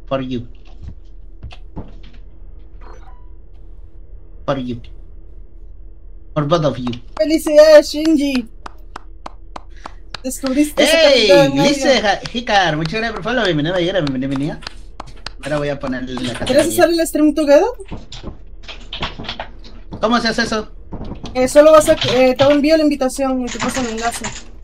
For you. For you. For both of you. ¡Felicidades, Shinji! Descubriste ese ¡Ey! capitán Dice Hikar, muchas gracias por follow, bienvenida. Ahora voy a ponerle la ¿Quieres categoría. hacer el stream together? ¿Cómo se hace eso? Solo vas a... te envío la invitación y te paso el enlace.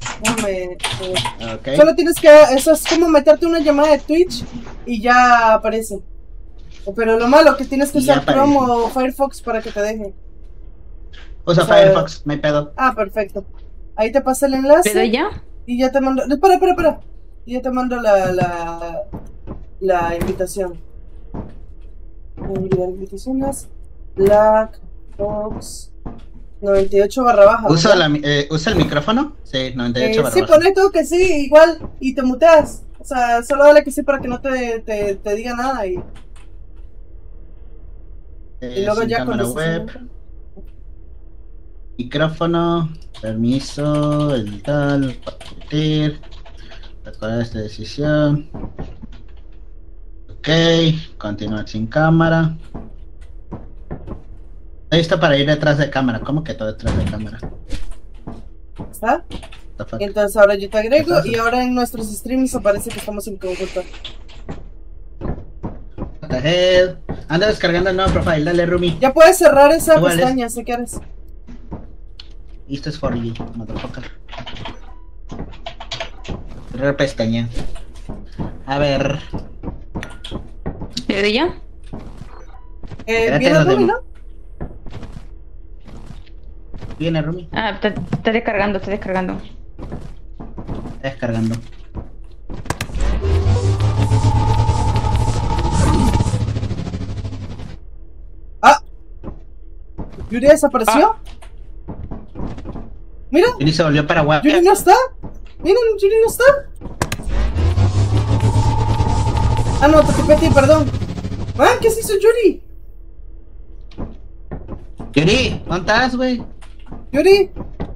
Ok. Solo tienes que... Eso es como meterte una llamada de Twitch y ya aparece. Pero lo malo que tienes que usar Chrome o Firefox para que te deje. Usa Firefox, me pedo. Ah, perfecto. Ahí te pasa el enlace. ¿Pero ya? Y ya te mando... Espera. Y ya te mando la invitación. Enviar invitaciones. Black Box 98/baja. ¿Usa el micrófono? Sí, 98/baja. Sí, pone todo que sí, igual. Y te muteas. O sea, solo dale que sí para que no te diga nada. Y luego ya cámara web. Micrófono. Permiso. El tal. Permitir. Recordar esta decisión. Ok. Continuar sin cámara. Ahí está para ir detrás de cámara. ¿Cómo que todo detrás de cámara? ¿Está? Entonces ahora yo te agrego y ahora en nuestros streams aparece que estamos en conjunto. What the hell? Anda descargando el nuevo profile, dale Rumi. Ya puedes cerrar esa pestaña si quieres. Esto es for you, motherfucker. Cerrar pestaña. A ver. ¿Pero ya? ¿Viene Rumi, no? Viene Rumi. Ah, está descargando, está descargando. Está descargando. ¡Ah! ¿Yuri desapareció? Mira. Yuri se volvió Paraguay. ¿Yuri no está? Miren, Yuri no está. Ah, no, te perdón. Man, ¿qué se hizo Yuri? Yuri, ¿dónde estás, güey? Yuri.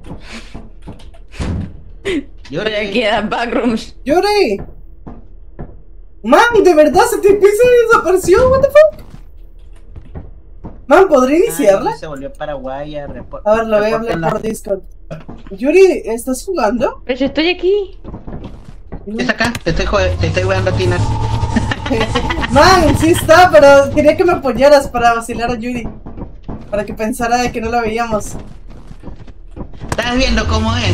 Yuri. Aquí en Backrooms. Yuri. Man, de verdad se te empieza y desapareció. What the fuck? Man, ¿podría iniciarla? Se volvió Paraguay a ver, lo voy a hablar por Discord. Yuri, ¿estás jugando? Pero yo estoy aquí. ¿Estás acá? Te estoy jugando a Tina. Man, sí está, pero quería que me apoyaras para vacilar a Yuri. Para que pensara de que no la veíamos. ¿Estás viendo cómo es?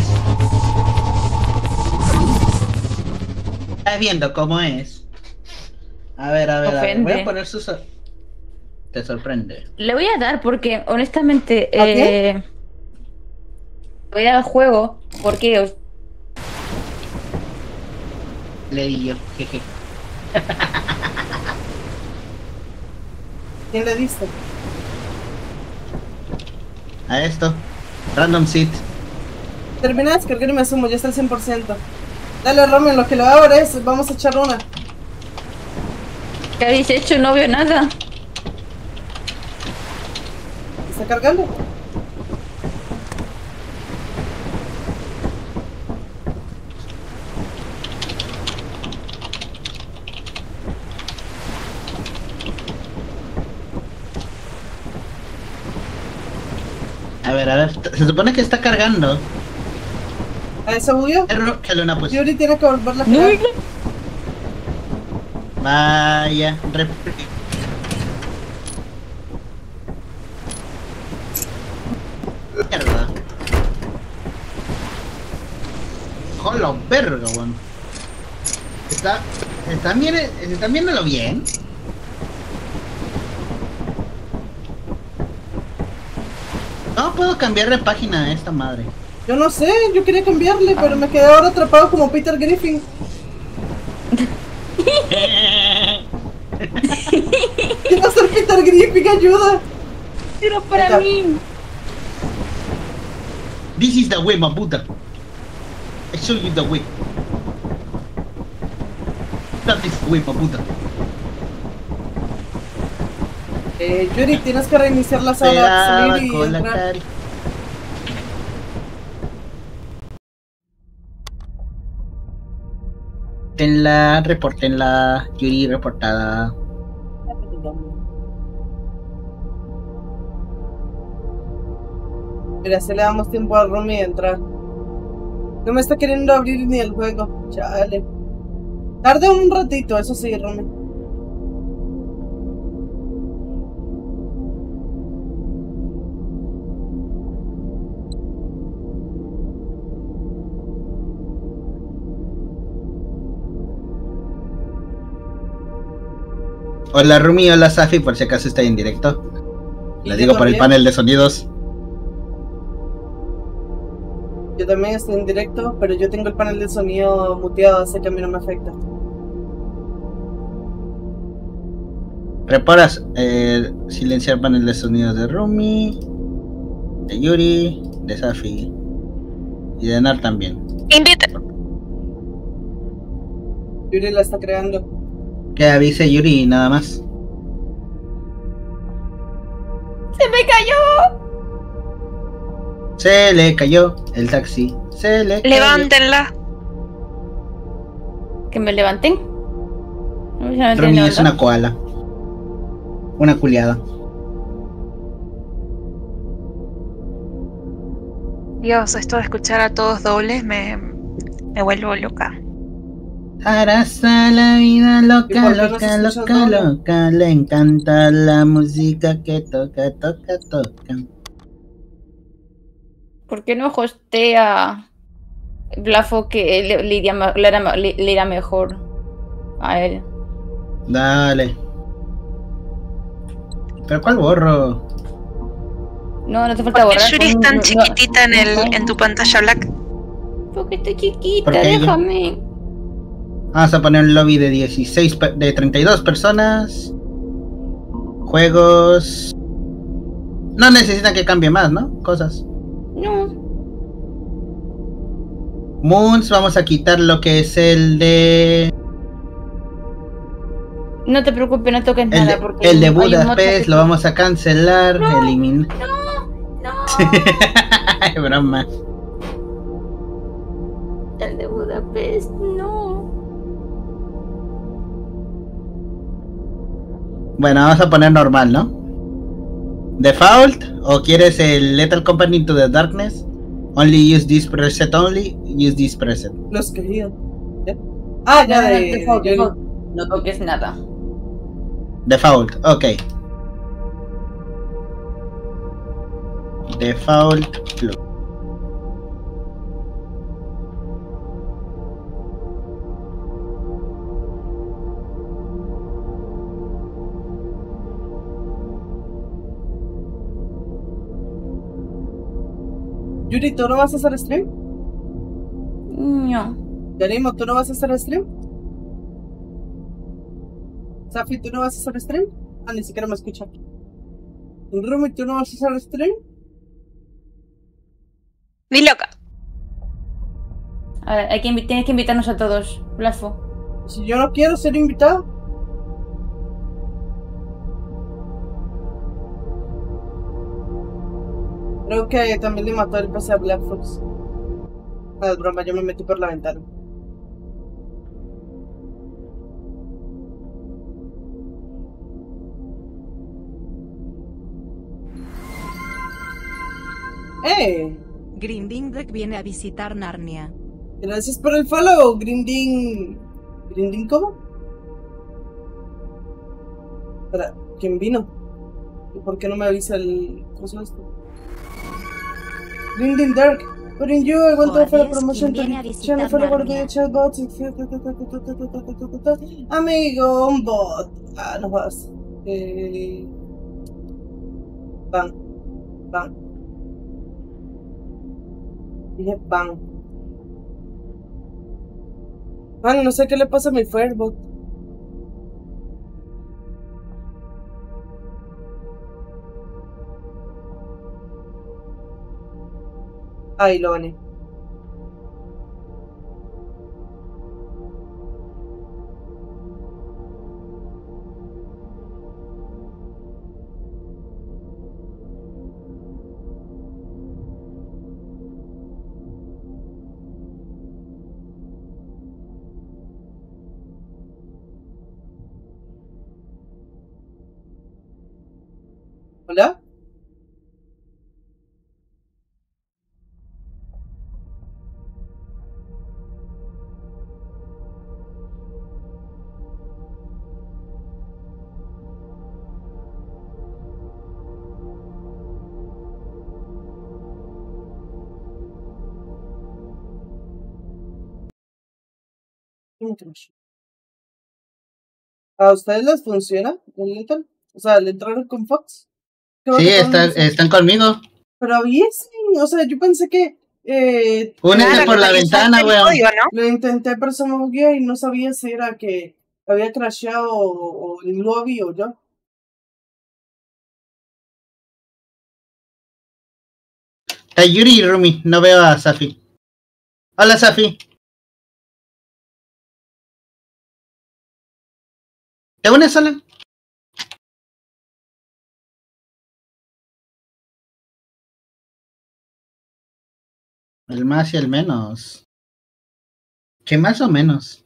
¿Estás viendo cómo es? A ver. Voy a poner sus... Te sorprende. Le voy a dar porque, honestamente, ¿A voy al juego porque... Le di yo, jeje. ¿Quién le diste? A esto. Random seat. Termina de descargar y me asumo, ya está al 100%. Dale, Romy, lo que lo abro es, vamos a echar una. ¿Qué habéis hecho? No veo nada. ¿Está cargando? A ver, se supone que está cargando. ¿Se bugueó? Pues. Yuri tiene que volverla a cargar. Vaya, mierda. Hola, verga, weón. ¿Están viéndolo bien? No puedo cambiar de página a esta madre. Yo no sé, yo quería cambiarle, pero me quedé ahora atrapado como Peter Griffin. Quiero ser Peter Griffin, ayuda. Pero para mí. This is the way, my puta. I show you the way. That is the way, my puta. Yuri, tienes que reiniciar la sala, salir y entrar. Repórtenla. Yuri reportada. Mira, si le damos tiempo a Rumi de entrar. No me está queriendo abrir ni el juego. Chale. Tarde un ratito, eso sí, Rumi. Hola Rumi, hola Safi, por si acaso está en directo. Les digo por el panel de sonidos. Yo también estoy en directo, pero yo tengo el panel de sonido muteado, así que a mí no me afecta. Reparas silenciar panel de sonidos de Rumi, de Yuri, de Safi y de Nar también. Invita. Yuri la está creando. Que avise Yuri nada más. ¡Se me cayó! Se le cayó el taxi. Se le cayó. Levántenla. ¿Que me levanten? Rumi es una koala. Una culiada. Dios, esto de escuchar a todos dobles me vuelvo loca. Arasa la vida loca, loca, loca, loca. Le encanta la música que toca, toca, toca. ¿Por qué no hostea Blafo que le irá mejor a él? Dale. ¿Pero cuál borro? No, no te falta borrar. ¿Por qué Yuri es tan chiquitita en tu pantalla black? Porque estoy chiquita, Porque déjame. Vamos a poner un lobby de 32 personas. Juegos. No necesitan que cambie más, ¿no? Cosas. No. Moons, vamos a quitar lo que es el de... No te preocupes, no toques nada. Porque el de Budapest lo vamos a cancelar. No, eliminar. No. Es broma. El de Budapest, no. Bueno, vamos a poner normal, ¿no? Default, o quieres el Lethal Company into the Darkness? Only use this preset only, use this preset. Los quería. Ah, ya de default. No toques nada. Default, ok. Default flow. Yuri, ¿tú no vas a hacer stream? No. Yanimo, ¿tú no vas a hacer stream? Safi, ¿tú no vas a hacer stream? Ah, ni siquiera me escucha. Rumi, ¿tú no vas a hacer stream? Ni loca. A ver, tienes que invitarnos a todos, Blafo. Si yo no quiero ser invitado. Creo que también le mató el PC a Black Fox. No, es broma, yo me metí por la ventana. Grinding Black viene a visitar Narnia. Gracias por el follow, Grinding. ¿Grinding cómo? Espera, ¿quién vino? ¿Y por qué no me avisa el coso esto? Grinding Dark. Putting you, I want to offer a promotion to the channel for the chatbots. Amigo, un bot. Ah, no vas. Van. Dije ban. Man, no sé qué le pasa a mi Firebot. Ahí lo gané. ¿Hola? ¿A ustedes les funciona el Lethal? O sea, ¿le entraron con Fox? Creo Sí, que todos les- están conmigo. Pero aviesen, o sea, yo pensé que Únete Claro, por la actualizaste ventana, el weón. código, ¿no? lo intenté, pero se me bugueó y no sabía si era que había crasheado o el lobby o yo. Está Yuri y Rumi, no veo a Safi. Hola, Safi. ¿Te unes sola? El más y el menos. ¿Qué más o menos?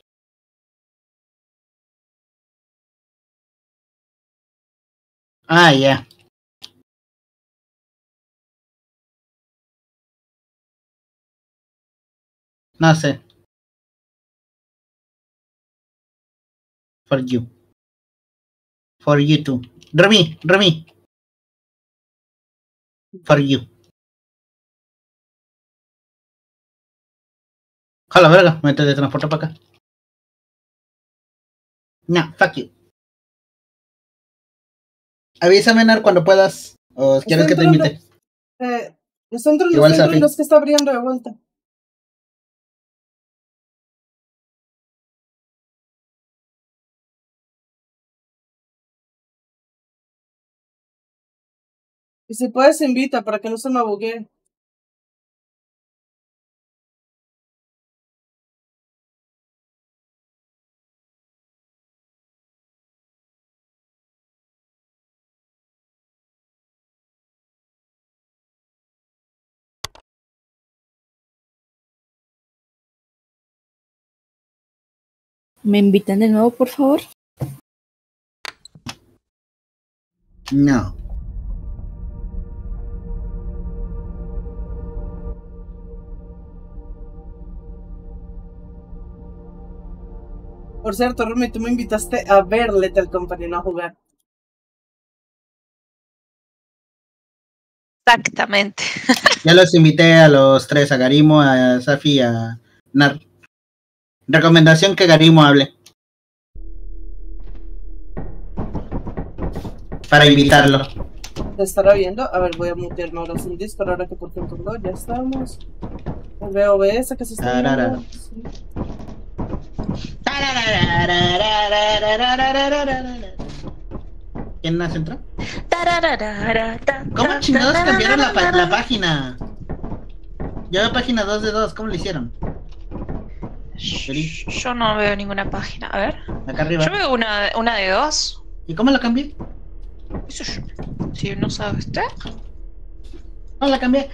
Ah, ya. No sé. For you. For you too. Rumi. For you. A la verga, me teletransporto para acá. No, fuck you. Avísame, Nar, cuando puedas. O quieres que te invite. Está entrando, Igual, Safi. los que está abriendo de vuelta. Y si puedes, invita para que no se me buguee. ¿Me invitan de nuevo, por favor? No. Por cierto, Rumi, tú me invitaste a ver Lethal Company, no a jugar. Exactamente. Ya los invité a los tres, a Garimo, a Safi y a Nar. Recomendación que Garimo hable. Para invitarlo. Te estará viendo. A ver, voy a mutearme ahora sin Discord, ahora que por fin pongo, ya estamos. Veo OBS que se está Tarara. viendo. Sí. ¿Quién más entró? ¿Cómo chingados cambiaron la página? Yo veo página 2 de 2, ¿cómo lo hicieron? Yo no veo ninguna página. A ver. Acá arriba. Yo veo una de 2. ¿Y cómo la cambié? Eso yo. Si no sabe usted. No la cambié.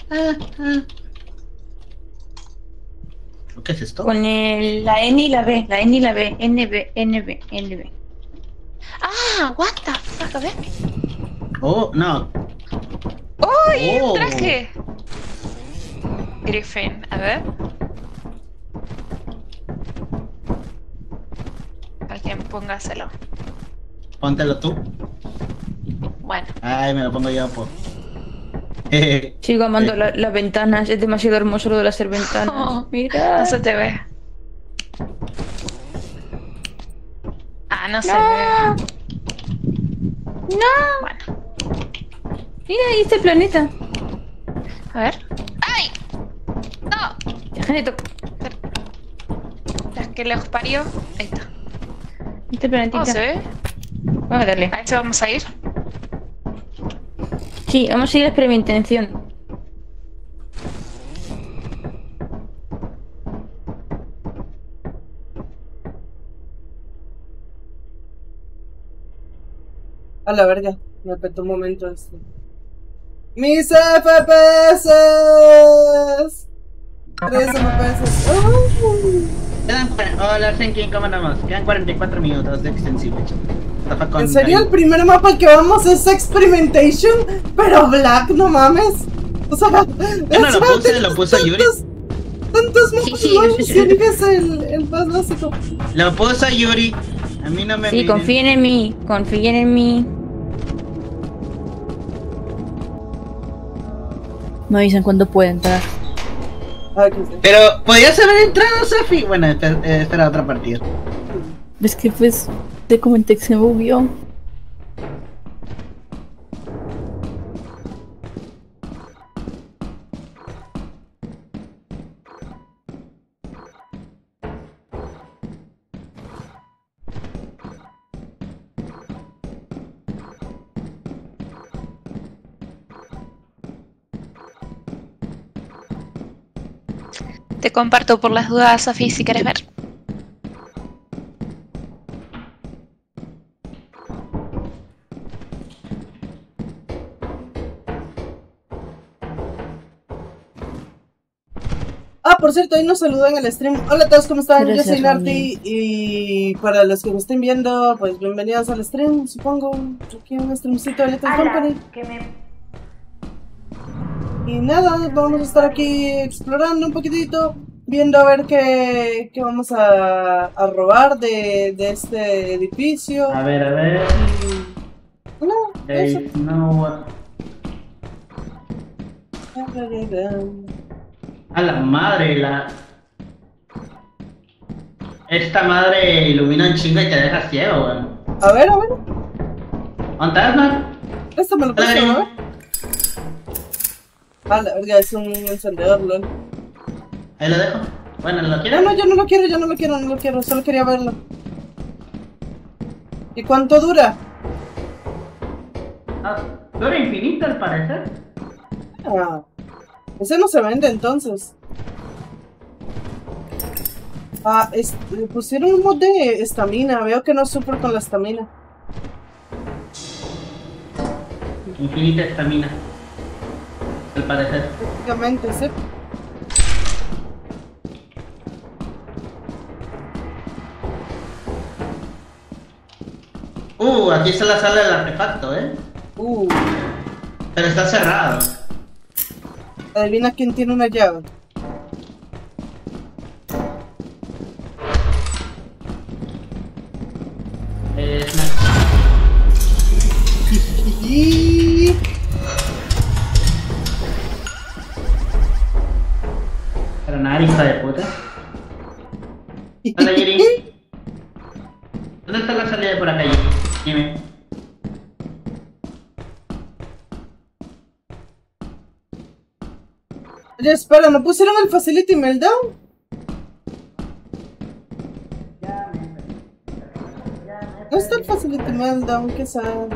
¿Qué es esto? Con la N y la B. La N y la B. NB. Ah, what the fuck, a ver. Oh, no. ¡Uy! Oh. ¡Un traje! Griffin, a ver. Alguien póngaselo. Póntelo tú. Bueno. Ay, me lo pongo yo, po. Sigo amando las ventanas. Es demasiado hermoso lo de las ventanas. Oh, Mira. no se te ve. Ah, no se ve. No. Bueno, Mira, ahí está el planeta. a ver. ¡Ay! ¡No! Geneto. Las que lejos parió. Ahí está. Este planetita. ¿Cómo se ve? Vamos a darle. ¿A ese vamos a ir? Sí, vamos a ir a experimentación. A la verga, me petó un momento esto. ¡Mis FPS! 3 FPS. Hola, Senkin, ¿cómo andamos? Quedan 44 minutos de extensible. ¿En serio el primer mapa que vamos es Experimentation? Pero Black, no mames. O sea, yo no lo puse, lo puso Yuri. Tantos mapas nuevos, Yuri es el más básico. Lo puso Yuri. A mí no me Sí, confíen en mí, confíen en mí. Me avisan cuando pueda entrar. Pero, ¿podrías haber entrado, Sofi? Bueno, espera otra partida. Es que pues, te comenté que se movió. Te comparto por las dudas, Sofi, si quieres ver. Por cierto, ahí nos saludan en el stream. Hola a todos, ¿cómo están? Gracias, yo soy Narty y para los que me estén viendo, pues bienvenidos al stream, supongo. Aquí un streamcito de Little Company. Y nada, vamos a estar aquí explorando un poquitito, viendo a ver qué vamos a robar de este edificio. A ver. No, eso. A la madre, esta madre ilumina un chingo y te deja ciego, weón. A ver. ¿Dónde estás, man? Esto me lo puse, a ver. Ah, la verga, es un encendedor, lol. Ahí lo dejo. Bueno, ¿lo quieres? No, yo no lo quiero, solo quería verlo. ¿Y cuánto dura? Dura infinito al parecer. Ese no se vende entonces. Pusieron un mod de estamina, veo que no sufro con la estamina. Infinita estamina. Al parecer. Prácticamente, sí. Aquí está la sala del artefacto, Pero está cerrado. Adivina quién tiene una llave. Pero nada, hija de puta. Hola, Yuri. ¿Dónde está la salida de por acá, Yuri? Dime. Oye, espera, ¿no pusieron el Facility Meltdown? ¿No está el Facility Meltdown? ¿Qué sabe?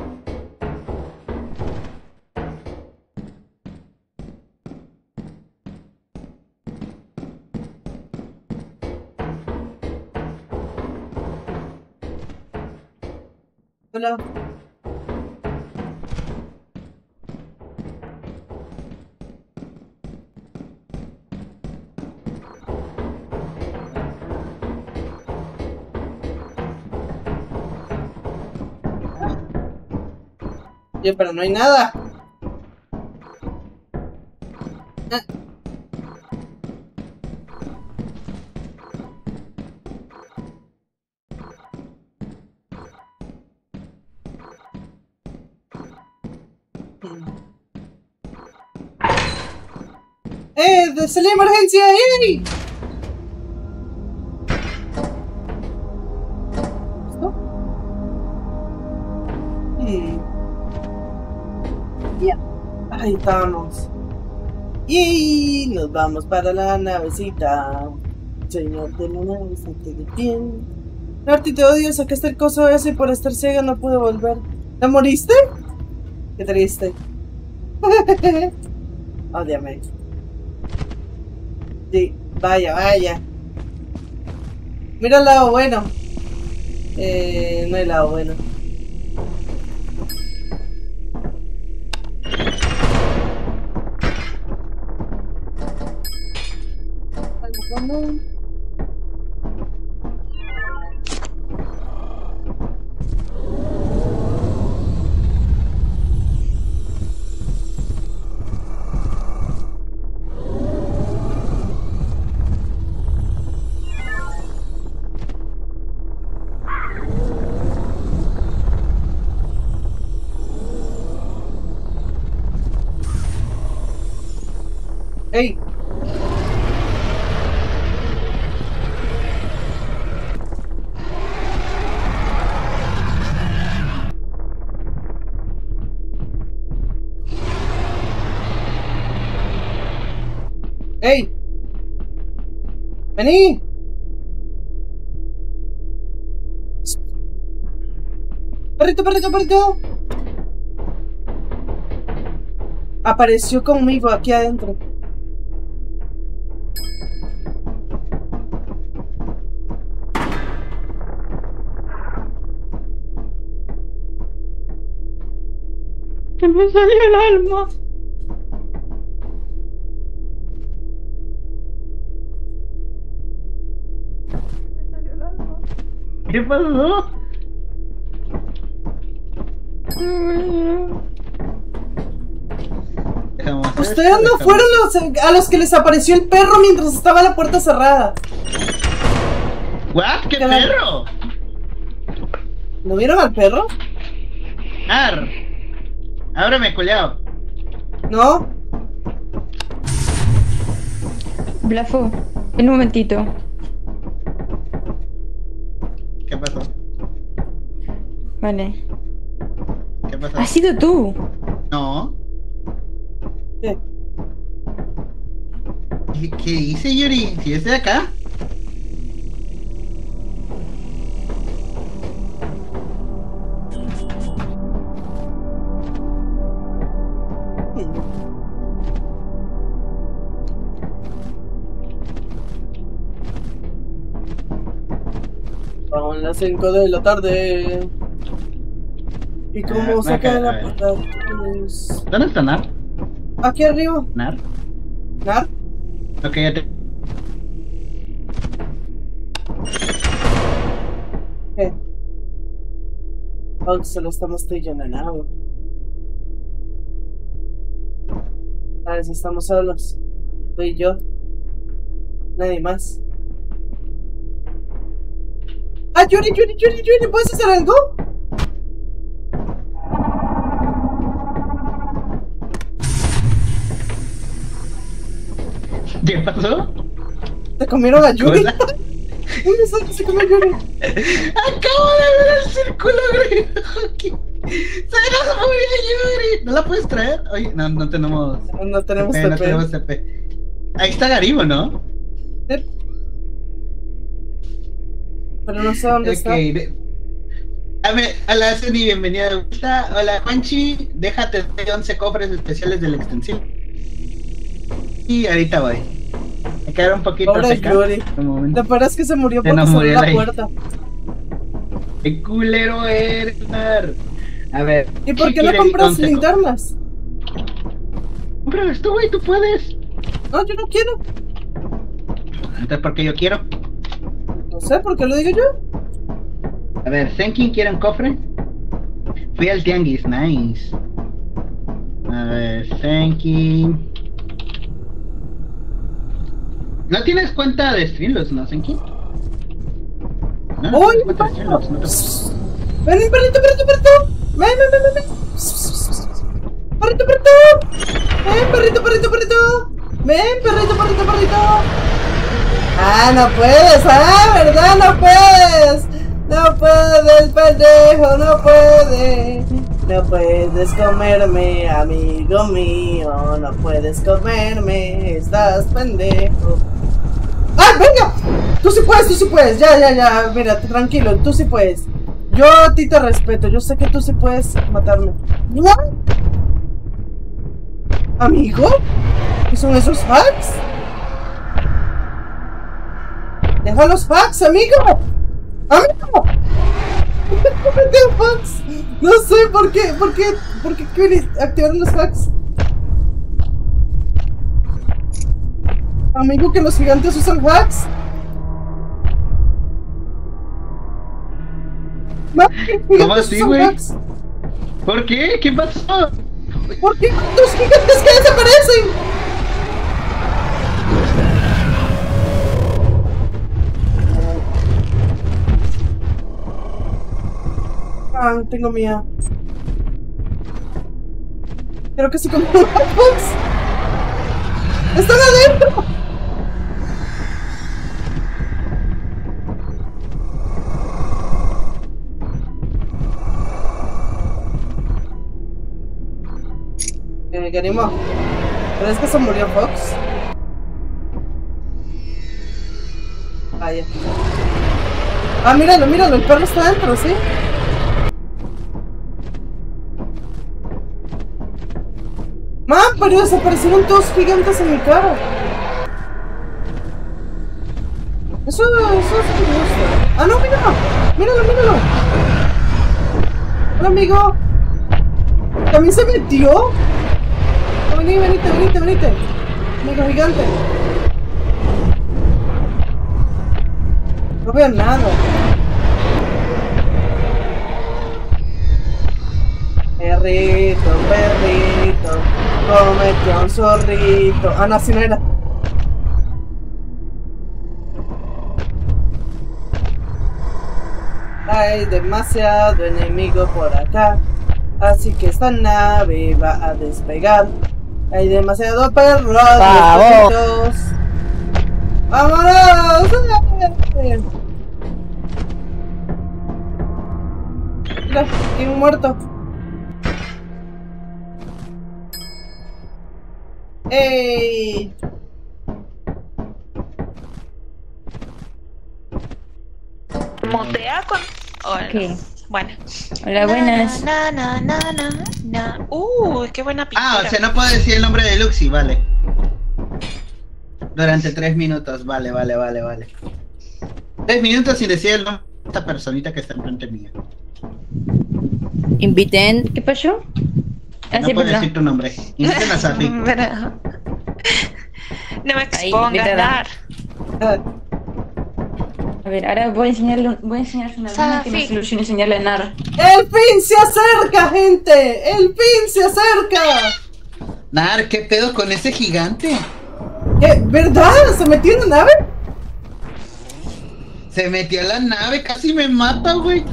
Hola. Oye, pero no hay nada. ¡Sale la emergencia! ¡Ey! ¿Esto? Ya. Ahí estamos. Y nos vamos para la navecita. Señor de la navecita de bien. Narty, te odio, sacaste el coso ese y por estar ciega no pude volver. ¿Te moriste? Qué triste. Ódiame. Sí, vaya. Mira el lado bueno. No hay lado bueno. ¡Ey! ¡Ey! ¡Vení! ¡Perrito, perrito, perrito! Apareció conmigo aquí adentro. Se me salió el alma. ¿Qué pasó? Ustedes no fueron a los que les apareció el perro mientras estaba la puerta cerrada. ¿What? ¿Qué perro? ¿No vieron al perro? Ábreme, culiao. No. Blafo, en un momentito. ¿Qué pasó? Vale. ¿Qué pasó? ¿Has sido tú? No. ¿Qué? ¿Qué hice, Yuri? Si es de acá. Son las 5 de la tarde. ¿Y cómo saca la puerta? Pues... ¿Dónde está Nar? Aquí arriba. ¿Nar? ¿Nar? Ok, ya te... ¿Qué? Oh, solo estamos tú y yo en el agua. A ver si estamos solos. Tú y yo. Nadie más. ¡Ah, Yuri! ¿Puedes hacer algo? ¿Qué pasó? ¿Te comieron a Yuri? ¿Hola? ¿Dónde está que se comió a Yuri? Acabo de ver el círculo gris. ¡Se nos murió Yuri! ¿No la puedes traer? Oye, no tenemos... No tenemos TP, TP. no tenemos TP. Ahí está Garibo, ¿no? Pero no sé dónde está. A la Ceni, bienvenida de vuelta. Hola, Juanchi. Déjate de 11 cofres especiales del extensivo. Y ahorita voy. Me quedaron un poquito Pobre seca. Yuri. Un momento. ¿Te parece que se murió Se porque nos cerró murió la ahí. puerta? ¡Qué culero eres, Nar! A ver. ¿Y por qué no quiere compras 11 linternas? Cómpralas tú, güey, tú puedes. No, yo no quiero. Entonces, ¿por qué yo quiero? No sé, ¿por qué lo digo yo? A ver, Zenkin quiere un cofre. Fui al tianguis, nice. A ver, Zenkin. ¿No tienes cuenta de Streamlabs, no, Zenkin? No, ¡Uy! tienes cuenta de Streamlabs, no te... ¡Ven, perrito! ¡Ven! ¡Perrito! ¡Ven, perrito! ¡Ven, perrito! ¡Ah, no puedes! ¡Ah, verdad! ¡No puedes! ¡No puedes, pendejo! ¡No puedes! No puedes comerme, amigo mío. No puedes comerme. Estás pendejo. ¡Ah, venga! Tú sí puedes. Ya. Mira, tranquilo, tú sí puedes. Yo a ti te respeto. Yo sé que tú sí puedes matarme. ¿What? ¿Amigo? ¿Qué son esos hacks? ¡Deja los hacks, amigo! ¡Amigo! ¿Qué hacks? No sé por qué activaron los hacks. Amigo, que los gigantes usan hacks. ¿Cómo así, güey? ¿Por qué? ¿Qué pasó? ¿Por qué los gigantes que desaparecen? Ah, tengo miedo. Creo que sí como Xbox. ¡Están adentro! ¿Qué animó? ¿Crees que se murió Fox? Ah, ya. Ah, míralo, míralo, el perro está adentro, ¿sí? ¡Man, pero desaparecieron todos gigantes en mi cara! Eso es curioso. ¡Ah, no, míralo! ¡Míralo, míralo! Hola, amigo. ¿También se metió? Vení, venite. Amigo gigante. No veo nada. Perrito, cómete un zorrito. Ah, no, así no era. Hay demasiado enemigo por acá, así que esta nave va a despegar. Hay demasiado perros y perritos. ¡Vámonos! Mira, aquí un muerto. ¡Ey! Motea con... Hola. Ok. Bueno. Hola, buenas. Qué buena pintura. Ah, o sea, no puedo decir el nombre de Luxi, vale. Durante 3 minutos, vale. 3 minutos sin decir el nombre de esta personita que está enfrente mía. Inviten. ¿Qué pasó? No puedo decir tu nombre. Inviten a Safi. No me Ahí, expongas, invitada. Nar. A ver, ahora voy a enseñarle una luna que me solucione enseñarle a Nar. ¡El fin se acerca, gente! ¡El fin se acerca! Nar, ¿qué pedo con ese gigante? ¿Qué? ¿Verdad? ¿Se metió en la nave? Se metió a la nave, casi me mata, güey.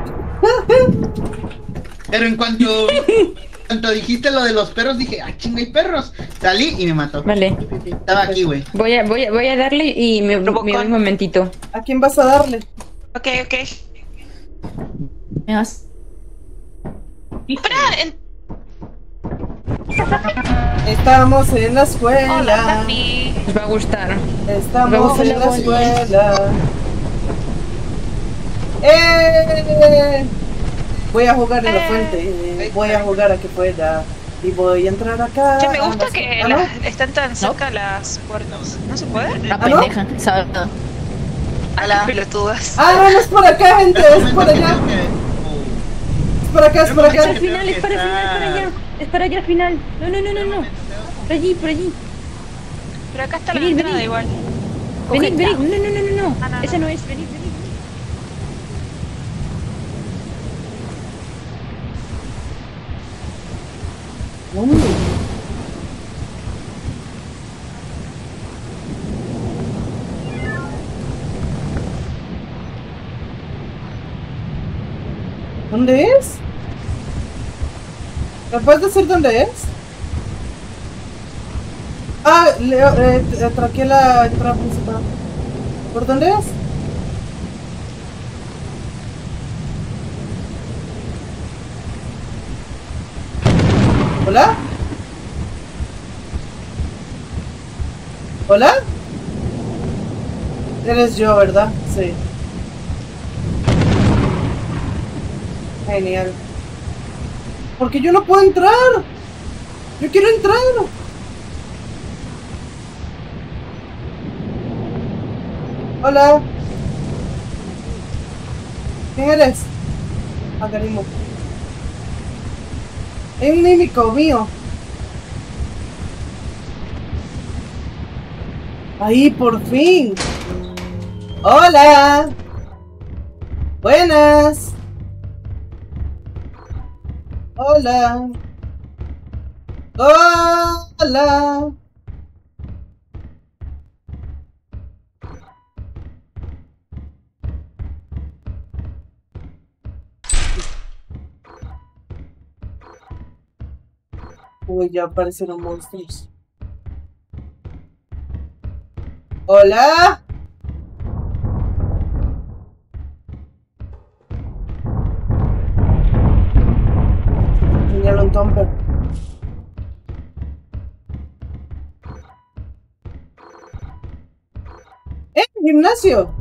Pero en cuanto dijiste lo de los perros, dije, ah, chinga, hay perros. Salí y me mató. Vale. Estaba aquí, güey. Voy a darle y me voy un momentito. ¿A quién vas a darle? Ok. ¿Me vas? Espera, Estamos en la escuela. hola, Dani. Os va a gustar. Estamos en la Hola, escuela. Voy a jugar en la fuente. Voy a jugar a que pueda. Y voy a entrar acá. Che, me gusta que ¿Ah, no? están tan cerca las puertas. ¿No se puede? La ¿Ah, no? pendeja, ¿sabes? Hola. Pelotudas. Ah, no es por acá, gente. Es por allá. Es por acá, es por acá. Al final, es para allá. Es para allá al final. No. Por allí. Pero acá está Vení, la entrada vení. igual. Venid. No. Ah, no. Ese no es. Venid. ¿Dónde es? ¿Me puedes decir dónde es? Ah, traqué la entrada principal. ¿Por dónde es? ¿Hola? ¿Hola? Eres yo, ¿verdad? Sí. Genial. Porque yo no puedo entrar. Yo quiero entrar. Hola. ¿Quién eres? Agarimo. Es un mímico mío. Ahí, por fin. Hola. Buenas. Hola. Hola. Uy, ya aparecieron monstruos. Hola. Señala un tomper. Gimnasio.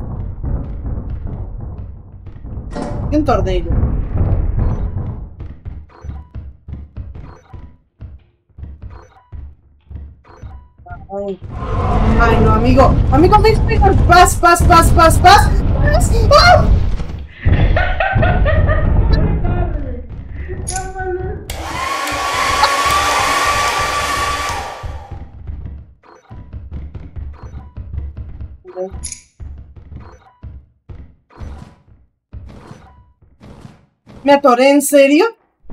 Y un tornillo. Ay. Ay, no, amigo. Amigo, paz. ¡Ah! ¿Me atoré en serio?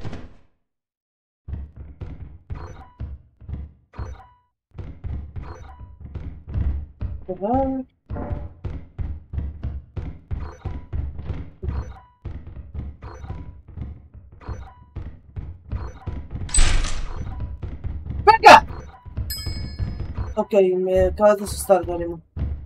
¡Venga! Ok, me acabas de asustar, Doremo.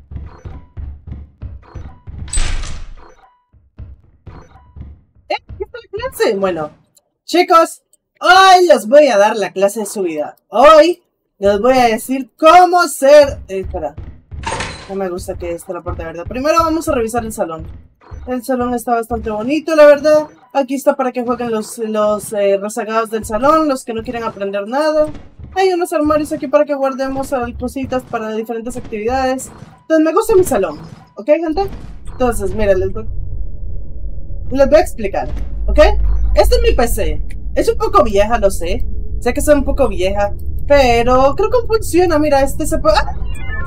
¿Qué está la clase? Bueno, chicos, hoy les voy a dar la clase de su vida. Hoy les voy a decir cómo ser... espera. No me gusta que esté la puerta verde. Primero vamos a revisar el salón. El salón está bastante bonito, la verdad. Aquí está para que jueguen los rezagados del salón, los que no quieren aprender nada. Hay unos armarios aquí para que guardemos cositas para diferentes actividades. Entonces me gusta mi salón. ¿Ok, gente? Entonces, mira, les voy a explicar. ¿Ok? Este es mi PC. Es un poco vieja, lo sé. Sé que es un poco vieja. Pero creo que funciona. Mira, este se puede... ¡Ah!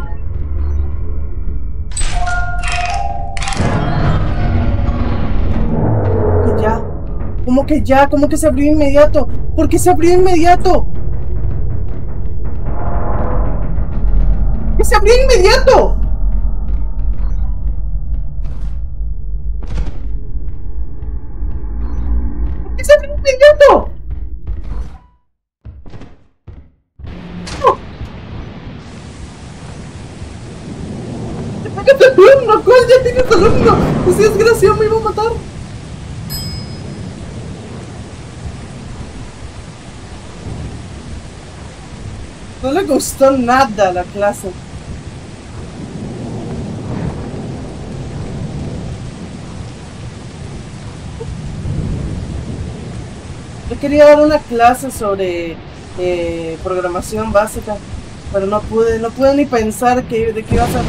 ¿Cómo que se abrió inmediato? ¿Por qué se abrió inmediato? ¡Que se abrió inmediato! ¿Por qué se abrió inmediato? ¡No! ¡Sácate alumno! ¿Cuál ya tienes alumno? ¡Ese desgraciado me iba a matar! No le gustó nada la clase. Yo quería dar una clase sobre programación básica, pero no pude ni pensar de qué iba a ser.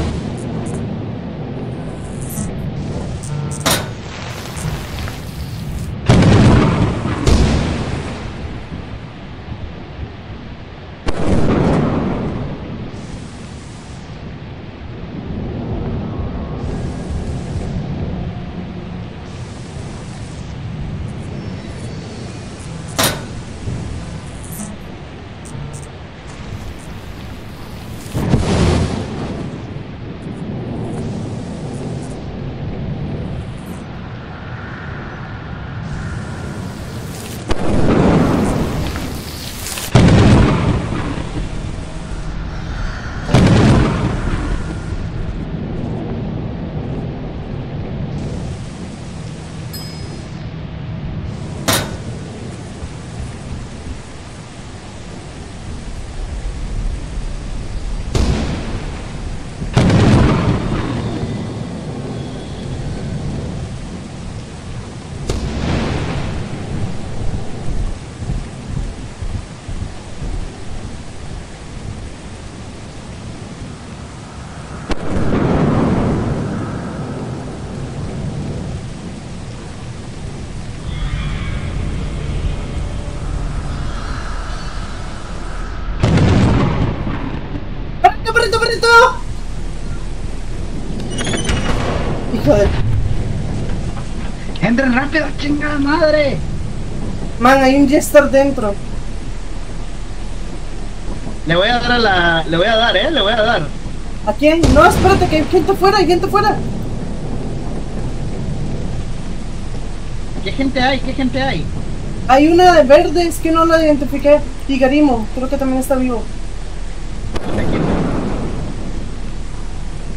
Joder. ¡Entren rápido, chingada madre! Man, hay un Jester dentro. Le voy a dar le voy a dar. ¿A quién? No, espérate, que hay gente fuera, ¿Qué gente hay? Hay una de verde, es que no la identifiqué. Y Garimo, creo que también está vivo.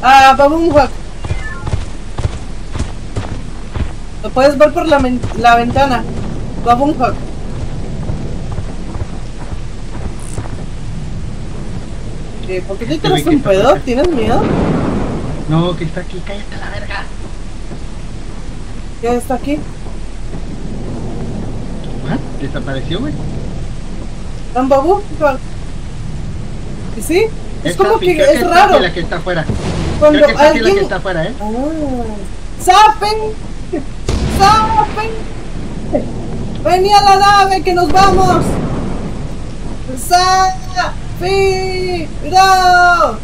Ah, Baboonhawk. Lo puedes ver por la ventana. Baboonhawk. ¿Por qué te tiras un pedo? ¿Tienes miedo? No, que está aquí, cállate a la verga. ¿Qué está aquí? ¿Ah? ¿Desapareció, güey? ¿Un Baboonhawk? ¿Y sí? Es Esta como que creo es esta raro. es la que está afuera. Cuando Creo que esta sí es la alguien... que está afuera, ¿eh? Ah. ¡Zapen! ¡Zapen! ¡Vení a la nave que nos vamos! ¡Zafiro!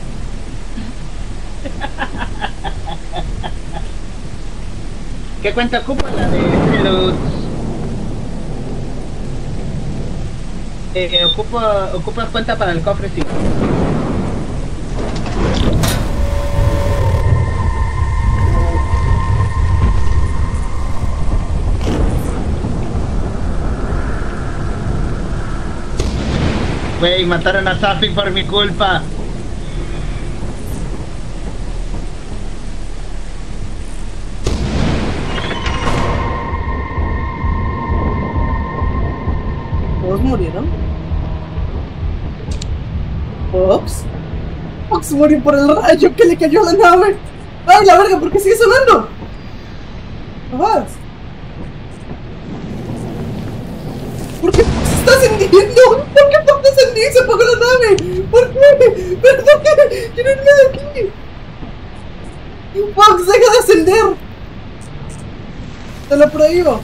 ¿Qué cuenta ocupa la de los... ocupa cuenta para el cofre, sí. Güey, mataron a Safi por mi culpa. ¿Todos murieron? ¿Fox? Fox murió por el rayo que le cayó a la nave. ¡Ay, la verga! ¿Por qué sigue sonando? ¿No vas? ¿Por qué Fox se está ascendiendo? ¿Por qué Fox se ascendió y se apagó la nave? ¿Por qué? ¡Perdón! ¡Quiero irme de aquí! ¡Fox, deja de ascender! Te lo prohíbo.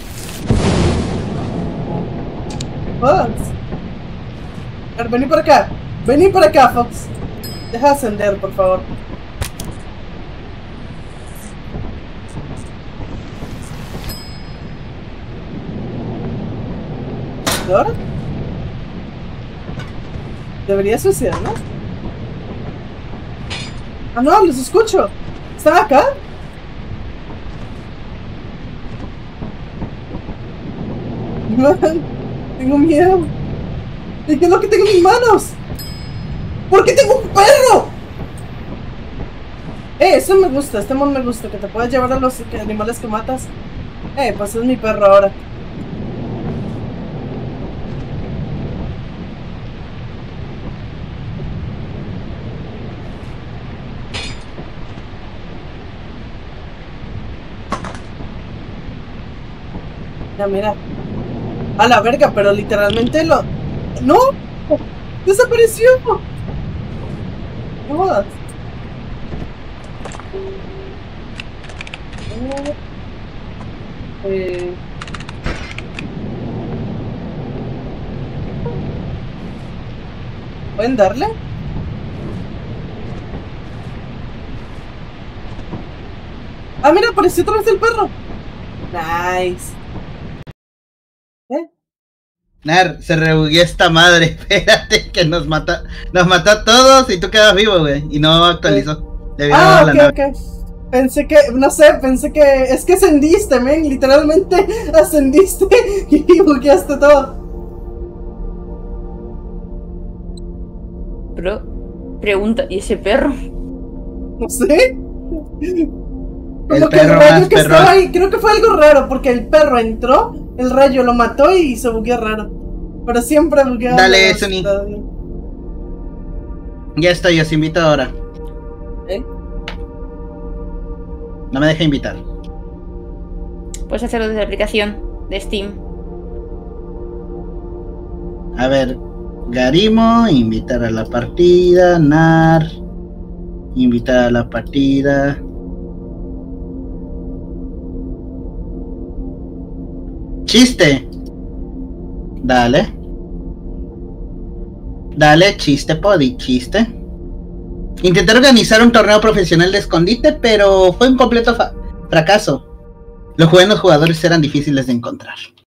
Fox. A ver, vení para acá. Vení para acá, Fox. Deja de ascender, por favor. ¿Y ahora? ¿Debería suicidarnos? Ah, no, los escucho. ¿Están acá? Man, tengo miedo. ¿Y qué es lo que tengo en mis manos? ¿Por qué tengo un perro? Eso me gusta, este mod me gusta, que te puedes llevar a los animales que matas. Pues es mi perro ahora. Ya, mira. A la verga, pero literalmente lo... ¡No! ¡Desapareció! ¿Cómo vas? ¿Pueden darle? Ah, mira, apareció otra vez el perro. Nice. Nar, se rebugueó esta madre. Espérate, que nos mató a todos y tú quedas vivo, güey. Y no actualizó. Debido a la nave. Ok. Pensé que, no sé, es que ascendiste, men. Literalmente ascendiste y bugueaste todo. Pero, pregunta, ¿y ese perro? No sé. El perro más que perro. estaba ahí, creo que fue algo raro, porque el perro entró, el rayo lo mató y se bugueó raro. Pero siempre bugueó. Dale, Sunny. Ya estoy, os invito ahora. No me deja invitar. Puedes hacerlo desde la aplicación de Steam. A ver, Garimo, invitar a la partida. Nar, invitar a la partida. Chiste. Dale. Dale, chiste, Podi, chiste. Intenté organizar un torneo profesional de escondite, pero fue un completo fracaso. Los buenos jugadores eran difíciles de encontrar.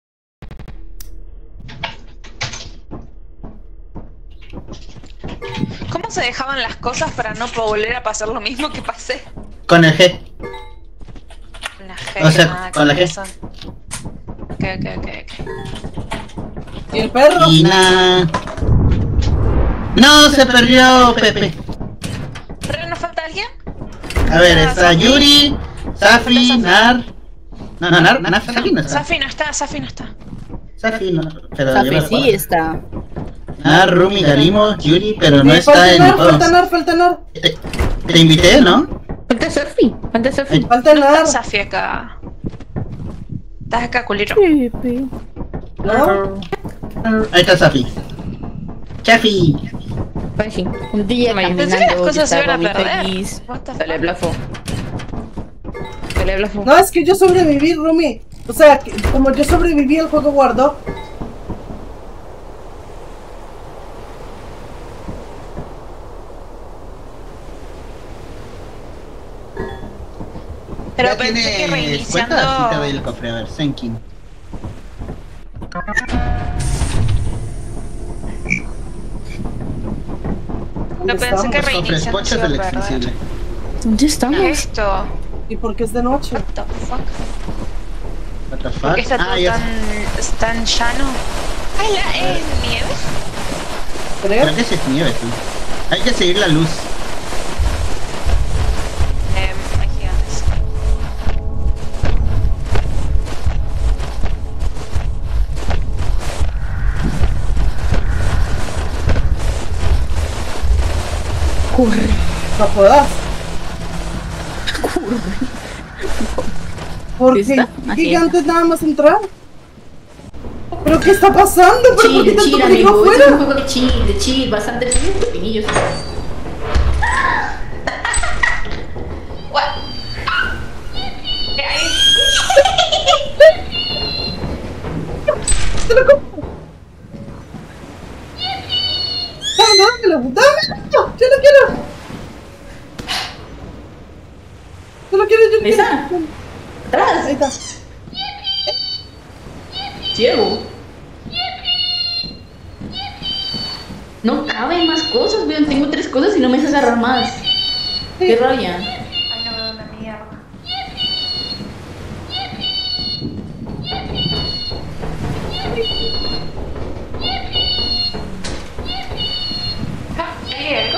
¿Cómo se dejaban las cosas para no volver a pasar lo mismo que pasé? Con el G. La G, O sea, con la G. eso. Ok. ¿Y el perro? Y no, se perdió Pepe. ¿Pero nos falta alguien? A ver, está Yuri, Safi, Nar. No, Safi no está. Safi no está. Safi no, pero Safi lleva sí cuatro. está. Nar, Rumi, Garimo, Yuri, pero no está en todos. Falta Nar. Te invité, ¿no? Falta Safi. Falta Nar. Safi acá. Estás acá, culero. Pepe. ¿No? Ahí está Safi. Chafi. Pues sí. Un día Pensé caminando, que las cosas yo se iban estaba a muy perder. feliz. What the Dale, fuck? blafo. Dale, blafo. No, es que yo sobreviví, Rumi. O sea, como yo sobreviví, el juego guardó. Pero Ya pensé que tienes reiniciando. cuenta, así te doy el cofre, a ver, Senkin. Pero pensé que Los cofres reiniciando se pochos iba a del perder. extensible. ¿Dónde ¿Qué estamos? es esto? ¿Y por qué es de noche? What the fuck? What the ¿Por fuck? qué está todo ya tan llano? ¡Hala! ¿Nieve? ¿Creo? creo que sí es nieve, tú. Hay que seguir la luz. Hay gigantes. Corre. No puedas. ¿Por qué ¿Está? Así gigantes nada más entrar? ¿Pero qué está pasando? ¿Pero por qué tanto peligro amigo. Es un afuera? juego de chill, bastante pepinillos. ¡Te lo compro! ¡Dámelo! ¡Yo lo quiero! ¡Yo lo quiero! ¿Ahí está? Ahí está. Ciego. No caben más cosas, weón. Tengo 3 cosas y no me dejas agarrar más. Qué rabia. Ay, no veo una mierda. ¿Hay algo?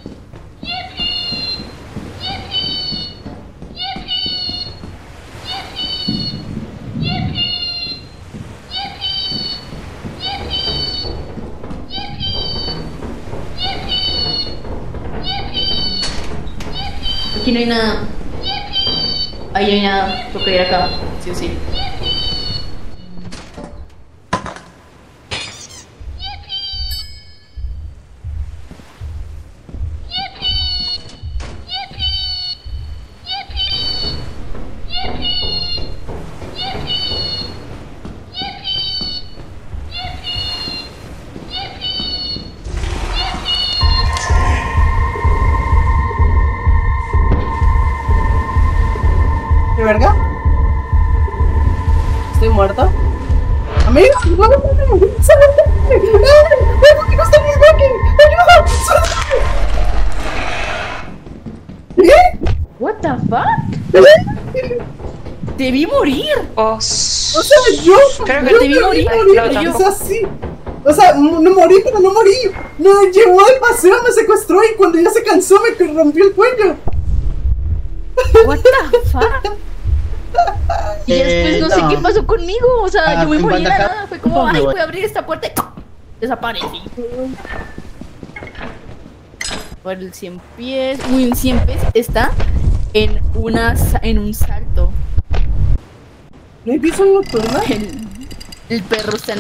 Aquí no hay nada. Ahí no hay nada. Toca ir acá. Sí o sí. ¿De verga? ¿Estoy muerto? ¡Amigo! ¡No! ¡Sálvate! ¡Ay! ¿Por qué no estamos aquí? ¡Ayuda! ¡Sálvate! ¿Eh? What the fuck? Debí morir. O sea, yo Creo que yo te vi debí morir, morir, yo o sea, sí. O sea, no morí, pero no morí. No, llevó al paseo, me secuestró y cuando ya se cansó me rompió el cuello. What the fuck? Y después no sé no. qué pasó conmigo. O sea, yo me en morí de la cuanto acá- nada. Fue como, me ay, voy. voy a abrir esta puerta y desaparecí. Por el 100 pies. Uy, un 100 pies está en un salto. ¿No hay visión nocturna? El perro está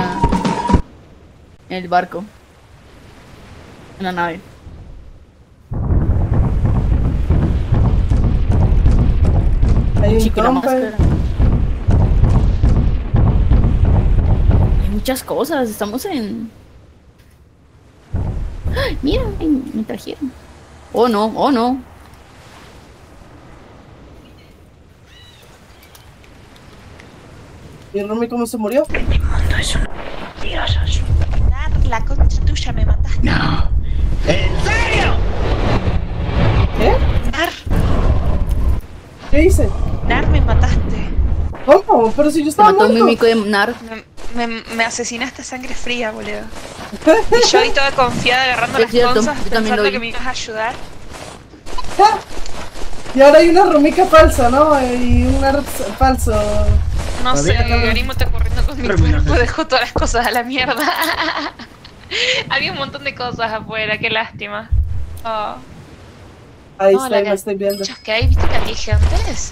en el barco. En la nave. Hay un Chico, la camper. máscara. Hay muchas cosas. Estamos en. ¡Ay, mira! Me trajeron. Oh no, oh no. ¿Y Rumi cómo se murió? Nar, la concha tuya me mataste. No. ¿En serio? ¿Qué? Nar, ¿Qué hice? Nar, me mataste. ¿Cómo? Pero si yo Se estaba mató un muerto. mimico de Nar. Me asesinaste a sangre fría, boludo. Y yo ahí toda confiada agarrando Es las cierto, cosas yo también lo pensando vi. que me ibas a ayudar. Y ahora hay una rumica falsa, ¿no? Y un art falso. No sé, Todavía Garimo está corriendo con mi Terminaste. cuerpo, dejó todas las cosas a la mierda. Había un montón de cosas afuera, qué lástima. Oh. Ahí No, está, la lo estoy viendo. Chos, que hay, ¿viste que había gigantes?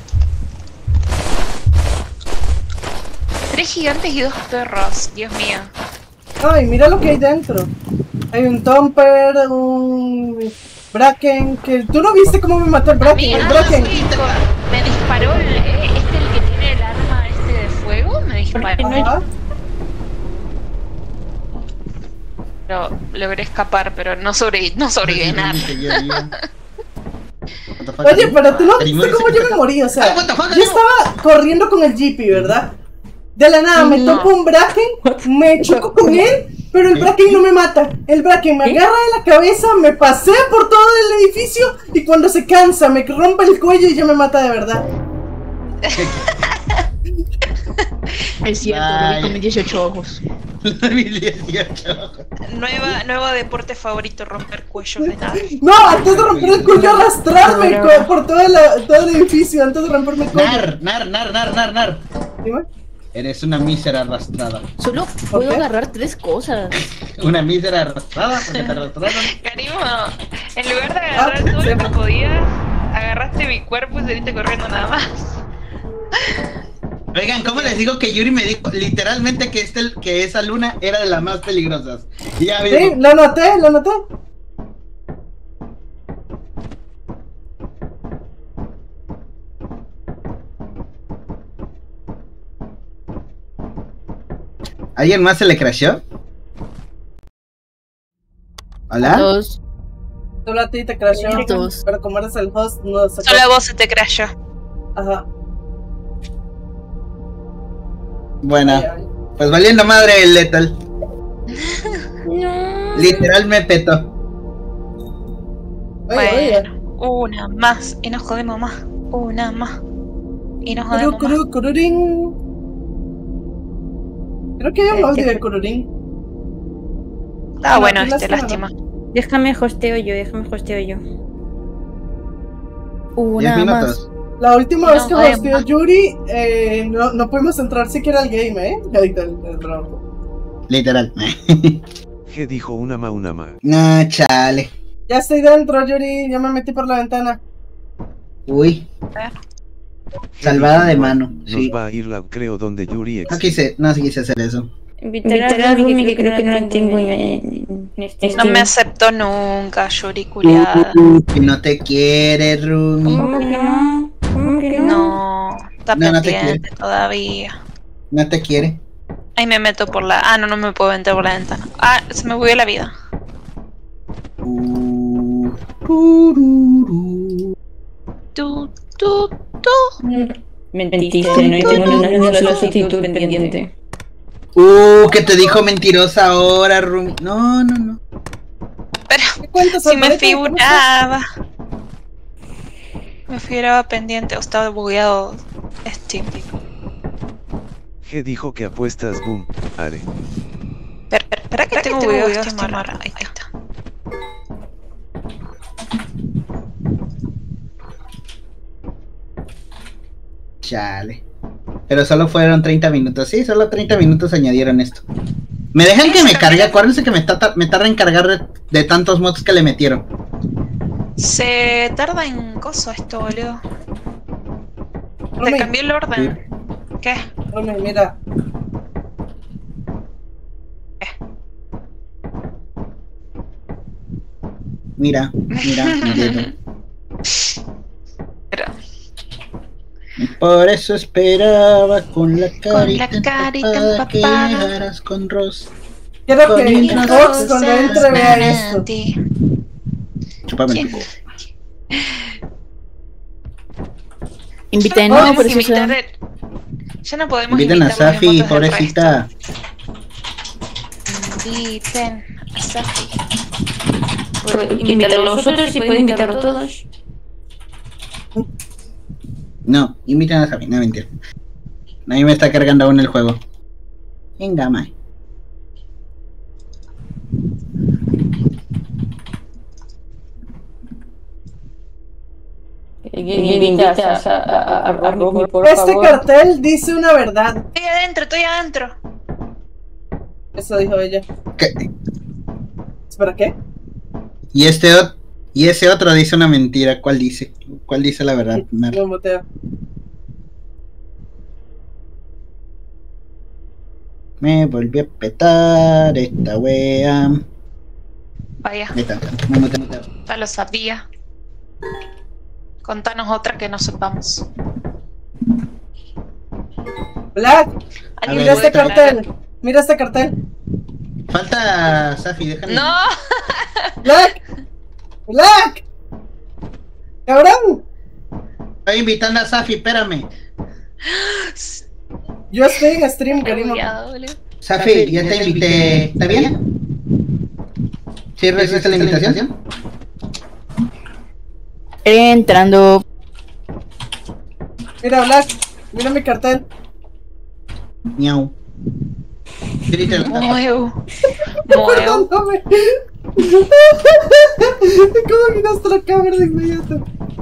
3 gigantes y 2 perros, Dios mío. Ay, mira lo que hay dentro. Hay un Tomper, un Bracken, que tú no viste cómo me mató el Bracken. El Bracken. Sí, me disparó el que tiene el arma de fuego, me disparó. Ajá. Pero logré escapar, pero no sobreviví nada. Oye, pero tú no viste cómo yo me morí, o sea, yo estaba corriendo con el Jeepy, ¿verdad? De la nada me topo un Bracken, me choco con él, pero el Bracken no me mata. El Bracken me agarra de la cabeza, me pasea por todo el edificio y cuando se cansa me rompe el cuello y ya me mata de verdad. Es cierto, lo vi con mis 18 ojos. Nuevo deporte favorito, romper cuellos de nada. No, antes de romper el cuello, arrastrarme por todo el edificio, antes de romperme el cuello. Nar. Dime. Eres una mísera arrastrada. Solo puedo agarrar 3 cosas. Una mísera arrastrada porque te arrastraron. Karimo, en lugar de agarrar todo lo que podías, agarraste mi cuerpo y saliste corriendo nada más. Oigan, ¿cómo les digo que Yuri me dijo literalmente que esa luna era de las más peligrosas? Y ya Sí, mismo. lo noté. ¿Alguien más se le crashó? ¿Hola? 2. Solo a ti te crashó, Dos. pero como eres el host, no sé. Solo a vos se te crashó. Ajá. Bueno, pues valiendo madre el Lethal. Literal me petó. Oye. Una más y nos jodemos más. Una más y nos jodemos más. Cururín. Creo que hay un audio de Cururín. Ah, bueno, qué lástima. Déjame hosteo yo. 10 Una más. minutos. La última vez que No, hosteó Yuri, no pudimos entrar siquiera al game, ¿eh? Ahorita entramos. Literal. ¿Qué dijo una ma? No, chale. Ya estoy dentro, Yuri, ya me metí por la ventana. Uy. ver. Salvada de mano. Nos Sí. va a ir la creo donde Yuri No quise hacer eso. Invitar a Rumi que creo que no la tengo No me aceptó nunca, Yuri culiada. Que no te quiere, Rumi. ¿Cómo que no? No, está No te pendiente todavía. No te quiere. Ahí me meto por la... Ah, no me puedo meter por la ventana. Ah, se me bugueó la vida. Tu. Mentiste, no tengo ninguna solicitud pendiente. Que te dijo mentirosa ahora, Rumi. No. Pero ¿Qué cuentas, si me Alvarito? figuraba. Me figuraba pendiente o estaba bugueado Steam. ¿Qué dijo que apuestas boom? Are. Espera que tengo bugueado Steam ahora. Ahí está. Chale. Pero solo fueron 30 minutos. Sí, solo 30 minutos añadieron esto. ¿Me dejan que me cargue? Acuérdense que me tarda en cargar de tantos mods que le metieron. Se tarda en coso esto, boludo. Te Rumi, cambié el orden. ¿Qué? Rumi, mira. Mira, mi dedo. Pero, Por eso esperaba con la carita carita empapada que empapada. llegaras con Ross. Quiero Con que mis Fox cuando entre vea esto. Chúpame el ¿Quién? pico. Invité, No no, podemos preciosa. invitar ya no podemos Inviten a invitar los Safi, emotes del pobrecita. resto. Inviten a Safi. Invitar a los otros y puede invitar a todos. No, inviten a Safi, no mentira. A mí me está cargando aún el juego. Venga, mae. invitas a Romy, por Este favor. cartel dice una verdad. Estoy adentro. Eso dijo ella. ¿Qué? ¿Espera qué? Y ese otro dice una mentira. ¿Cuál dice? ¿Cuál dice la verdad? Mar? No muteo. Me volvió a petar esta wea. Vaya, Me muteo. ya lo sabía. Contanos otra que no sepamos. Black, ¿Alguien mira puede este hablar? cartel. Mira este cartel. Falta Safi, déjame. ¡No! Black. Black. Cabrón. Estoy invitando a Safi, espérame. Yo estoy en stream, querido. Cuidado, boludo. Safi, ya te invité. ¿Está bien? ¿Sí resiste la invitación? Entrando. Mira, Black. Mira mi cartel. Miau. Grita la tapa. Muevo. Perdóname. ¿Cómo giraste la cámara de inmediato?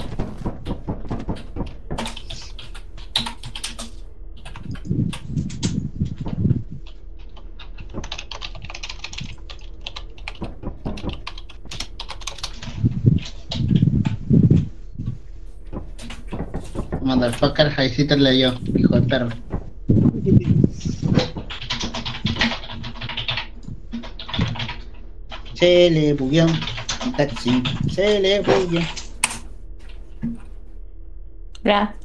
Motherfucker, Jaicito leyó, hijo de perro. Se le bugueó un taxi, se le bugueó. Black.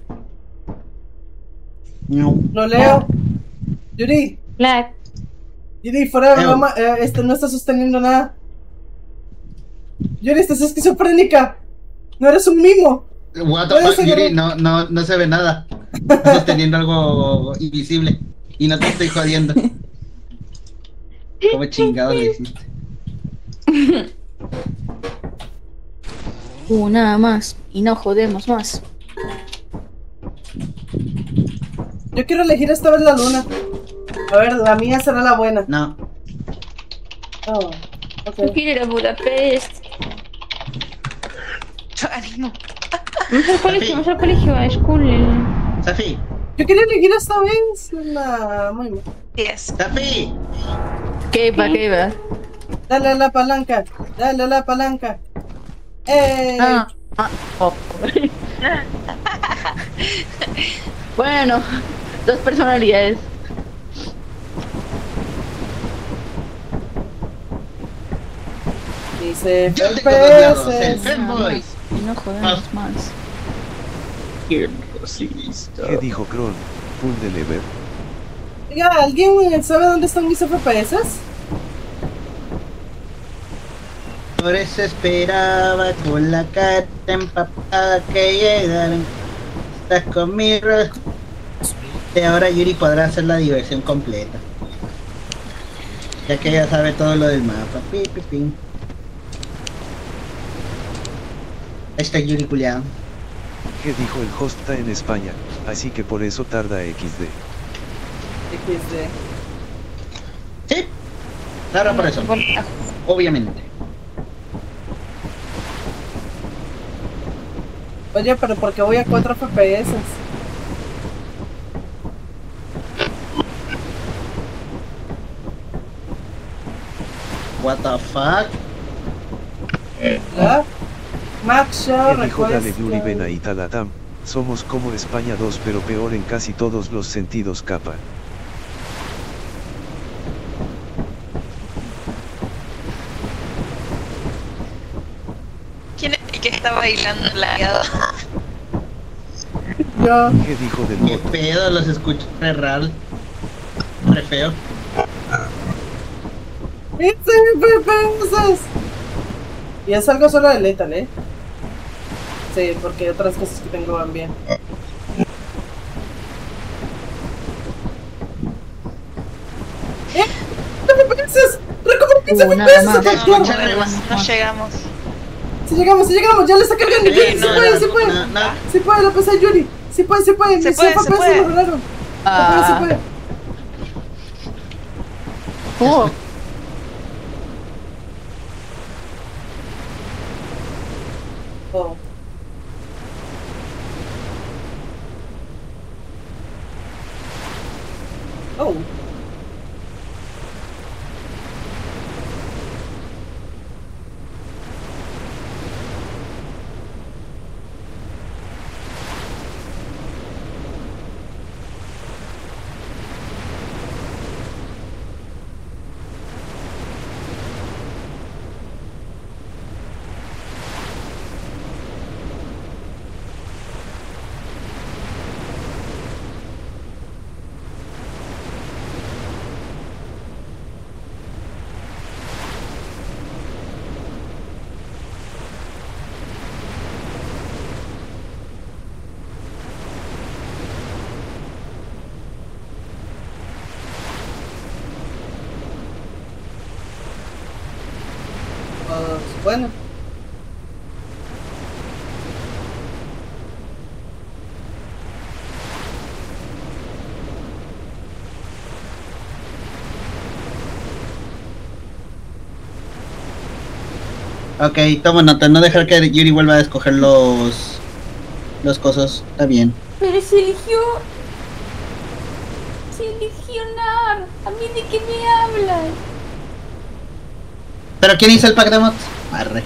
Miau. Lo leo. Yuri. Black. Yuri, fuera de Ew. broma, no está sosteniendo nada. Yuri, estás esquizofrénica. No eres un mimo. What the Puede fuck, ser, Yuri, no se ve nada. Estás sosteniendo algo invisible. Y no te estoy jodiendo. ¿Cómo chingado le hiciste? Una más. Y no jodemos más. Yo quiero elegir esta vez la luna. A ver, la mía será la buena. No. Oh, Yo ok. quiero ir a Budapest. Ánimo. Vamos al colegio, a school. Safi, Yo quería elegir esta vez la muy bien. Yes. Safi. ¿Qué va? ¿Qué va? Dale a la palanca. Dale a la palanca. Oh. Bueno, dos personalidades. Dice Yo tengo dos lados, el FPS. fanboy. Y no jodemos más. ¿Qué dijo Kron? Full deliver. Oiga, ¿alguien sabe dónde están mis FPS? Por eso esperaba con la cara empapada que llegaran. Estás conmigo. Y ahora Yuri podrá hacer la diversión completa. Ya que ella sabe todo lo del mapa. Pi, pi, pi. Ahí está Yuri culiado. ¿Qué dijo el host está en España? Así que por eso tarda XD. XD. Sí. Claro, por eso. Obviamente. Oye, pero ¿por qué voy a 4 FPS? What the fuck. ¿Ah? Max Shaw ¿Qué dijo Dale request. Yuri ven ahí Talatam? Somos como España 2 pero peor en casi todos los sentidos capa. ¿Quién es el que está bailando lagueado? Yo. ¿Qué dijo del Qué moto? pedo, los escucho re raro. Re feo. ¡It's FPS! Y es algo solo de Lethal, ¿eh? Sí, porque otras cosas que tengo van bien. ¡FPS! ¡Recojo 15 Nada FPS! más. ¡Acá, No, claro! mucha remas, no llegamos. ¡Sí llegamos! ¡Ya le está cargando! ¡Yuri, No, sí puede, no, sí puede! no, no. ¡Sí puede la PC Yuri! ¡Sí puede! Se Mis puede, se FPS puede. mejoraron. Se puede. ¿Cómo? Oh. Bueno. Ok, toma nota, no dejar que Yuri vuelva a escoger los cosos, está bien. Pero se eligió Nar. ¿A mí de qué me hablas? ¿Pero quién hizo el pack de mods? Arre.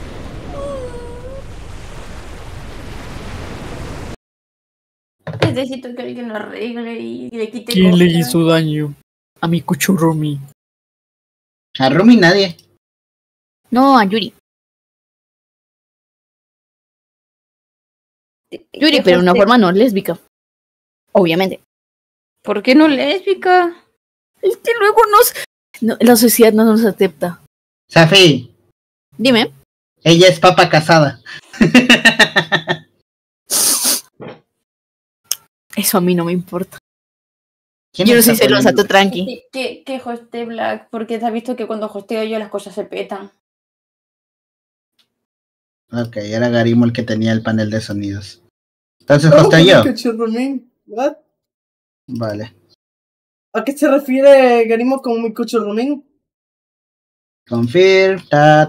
Necesito que alguien lo arregle y le quite ¿Quién le cosas. hizo daño a mi Kuchurumi? A Rumi nadie. No, a Yuri. Yuri, pero de una forma no lésbica. Obviamente. ¿Por qué no lésbica? Es que luego la sociedad no nos acepta. Safi, Dime. ella es papa casada. Eso a mí no me importa. ¿Quién Yo no está soy celosa, poniendo? tú tranqui. Que hostee Black, porque te has visto que cuando hosteo yo las cosas se petan. Ok, era Garimo el que tenía el panel de sonidos. Entonces ¿Cómo hosteo yo. que Churrumín? ¿What? Vale. ¿A qué se refiere Garimo con mi Kuchurumín? Confirm, ta.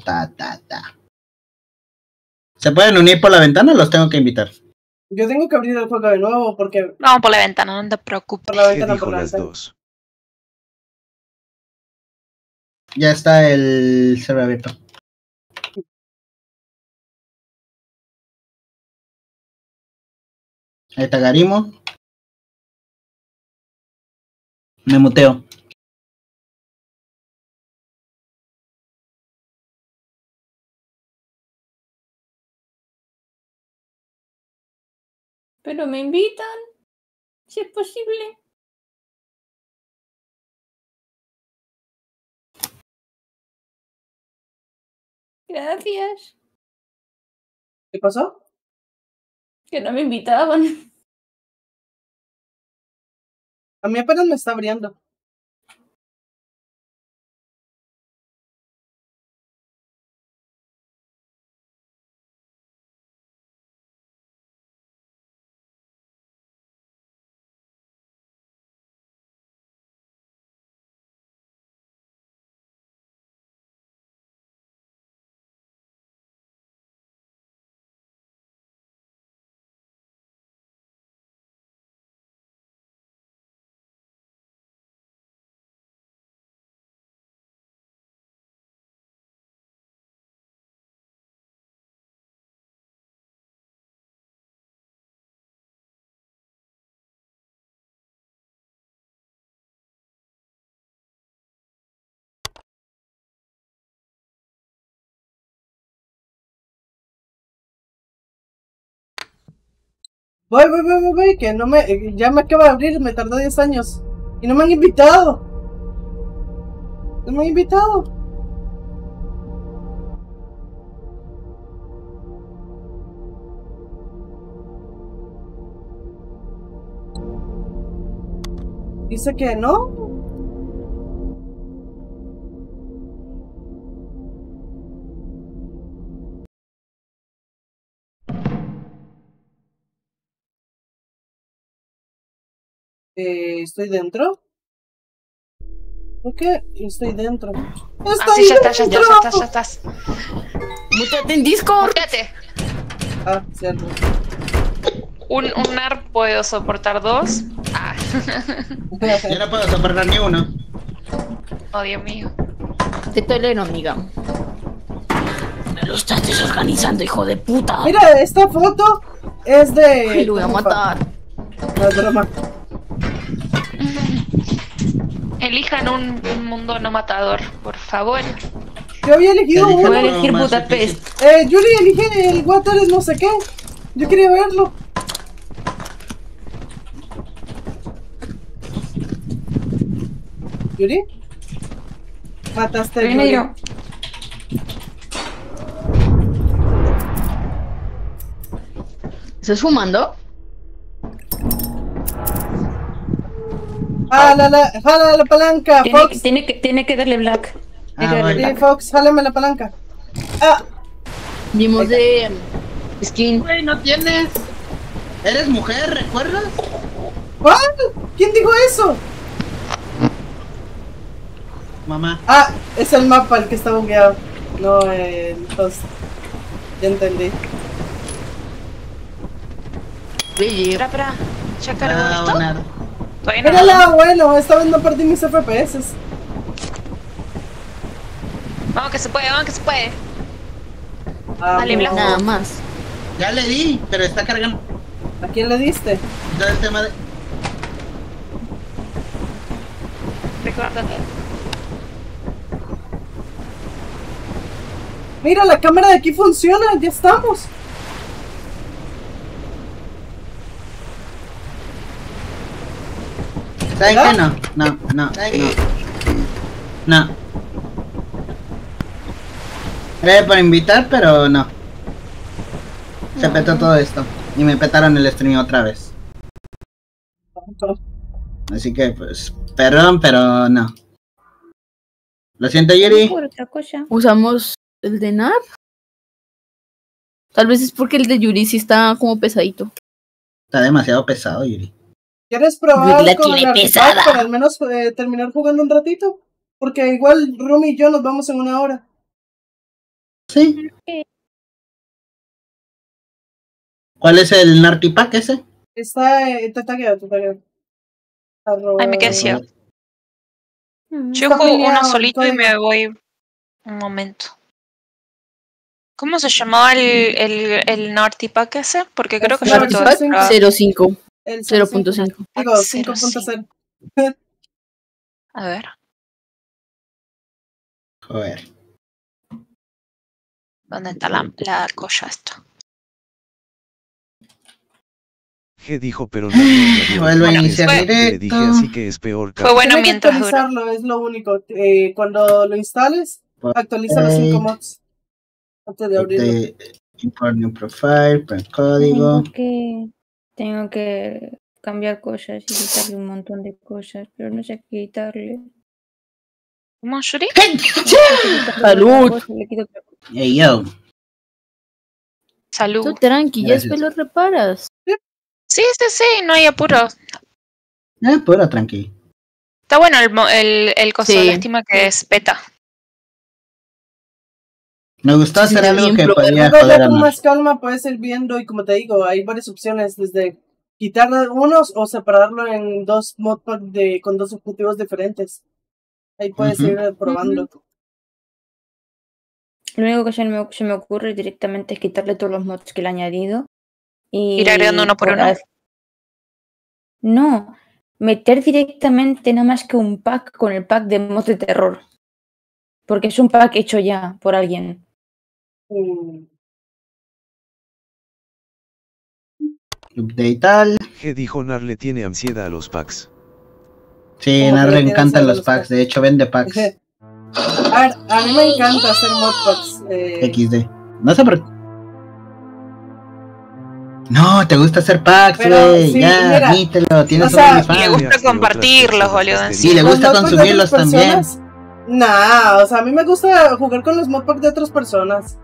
¿Se pueden unir por la ventana o los tengo que invitar? Yo tengo que abrir el juego de nuevo porque Vamos por la ventana, no te preocupes. por la ¿Qué ventana dijo por la las ventana. dos? Ya está el server abierto. Ahí está Garimo. Me muteo. Pero me invitan, si es posible. Gracias. ¿Qué pasó? Que no me invitaban. A mí apenas me está abriendo. Voy, que no me... ya me acaba de abrir, me tardó 10 años. Y no me han invitado. No me han invitado. Dice que no. ¿Estoy dentro? ¿Por qué estoy dentro? ¡Estoy Sí, ya dentro! estás. Mútate en Discord. Fíjate, Ah, cierto. un AR puedo soportar 2. Ah, Yo no puedo soportar ni uno. oh Dios mío. Te tolero, amiga. Me lo estás desorganizando, hijo de puta. Mira, esta foto es de... Ay, lo voy a matar. No, es broma. Elijan un mundo no matador, por favor. Yo había elegido Elige uno. Voy a uno elegir más Budapest. Yuri elige el Water no sé qué. Yo quería verlo. ¿Yuri? Mataste a Vine Yuri. yo. ¿Estás fumando? Jala la palanca, Fox. Tiene que darle Black. Ah, vale. Sí, Fox, jálame la palanca. Vimos de skin. Güey, no tienes. Eres mujer, ¿recuerdas? ¿Cuál? ¿Quién dijo eso? Mamá. Ah, es el mapa el que está bugueado. No, el host. Ya entendí. Espera. ¿Ya cargó esto? Leonardo. Todavía no. Mírala, bueno, esta vez no perdí mis FPS. Vamos que se puede, vamos que se puede. Dale, Blanco. Nada más. Ya le di, pero está cargando ¿A quién le diste? todo el tema de... Recuerda. Mira, la cámara de aquí funciona, ya estamos. ¿Saben ¿verdad? qué? No. Gracias por invitar, pero no. Se petó todo esto. Y me petaron el stream otra vez. Así que, pues, perdón, pero no. Lo siento, Yuri. Por otra cosa. Usamos el de Nar. Tal vez es porque el de Yuri sí está como pesadito. Está demasiado pesado, Yuri. ¿Quieres probar La con tiene el artifact pesada. para al menos terminar jugando un ratito? Porque igual Rumi y yo nos vamos en 1 hora. Sí. ¿Cuál es el Narty Pack ese? Está, te tagueo. Ay, me quedé ciego. Yo Está juego uno peleado, solito y me voy un momento. ¿Cómo se llamaba el Naughty Pack ese? Porque creo que yo lo Naughty tuve Pack que probar. 0.5. El 0.5. Digo, 5.0. A ver, Joder. ¿dónde está la cosa esta? G dijo, pero no. no, Vuelvo a Bueno, iniciar fue- Le dije directo. así que es peor. Fue bueno Tienes que mientras duró. actualizarlo, es lo único. Cuando lo instales, actualiza los 5 mods. Antes de abrirlo. Import new profile, por código. Tengo que cambiar cosas y quitarle un montón de cosas, pero no sé qué quitarle. ¿Cómo, Yuri? Salud. Le quito otra cosa. Hey, yo. Salud. Tú tranqui, ya Gracias. después lo reparas. Sí, no hay apuro. Puro tranqui. Está bueno el coso, Sí. lástima que es beta. Me gustó Sí, hacer sí, algo bien, que pero podía Luego joder ya a con más. más calma puedes ir viendo y como te digo, hay varias opciones, desde quitar unos o separarlo en 2 modpacks con 2 objetivos diferentes. Ahí puedes Ujú. ir probando. Lo único que se me ocurre directamente es quitarle todos los mods que le he añadido. Y Ir agregando uno por uno. No, meter directamente nada más que un pack con el pack de mods de terror. Porque es un pack hecho ya por alguien. Update tal. G dijo Nar le tiene ansiedad a los packs. Sí, Como a Nar que le tiene encantan solo los los packs. packs. De hecho, vende packs. A ver, a mí me encanta hacer modpacks. XD. No sé por qué. No, te gusta hacer packs, Pero, güey. sí, Ya, mira, admítelo. Tienes o sea, un Le OnlyFans. gusta compartirlos, boludo. Sí, le Los gusta modpacks de consumirlos otras también. personas, nah, o sea, a mí me gusta jugar con los modpacks de otras personas.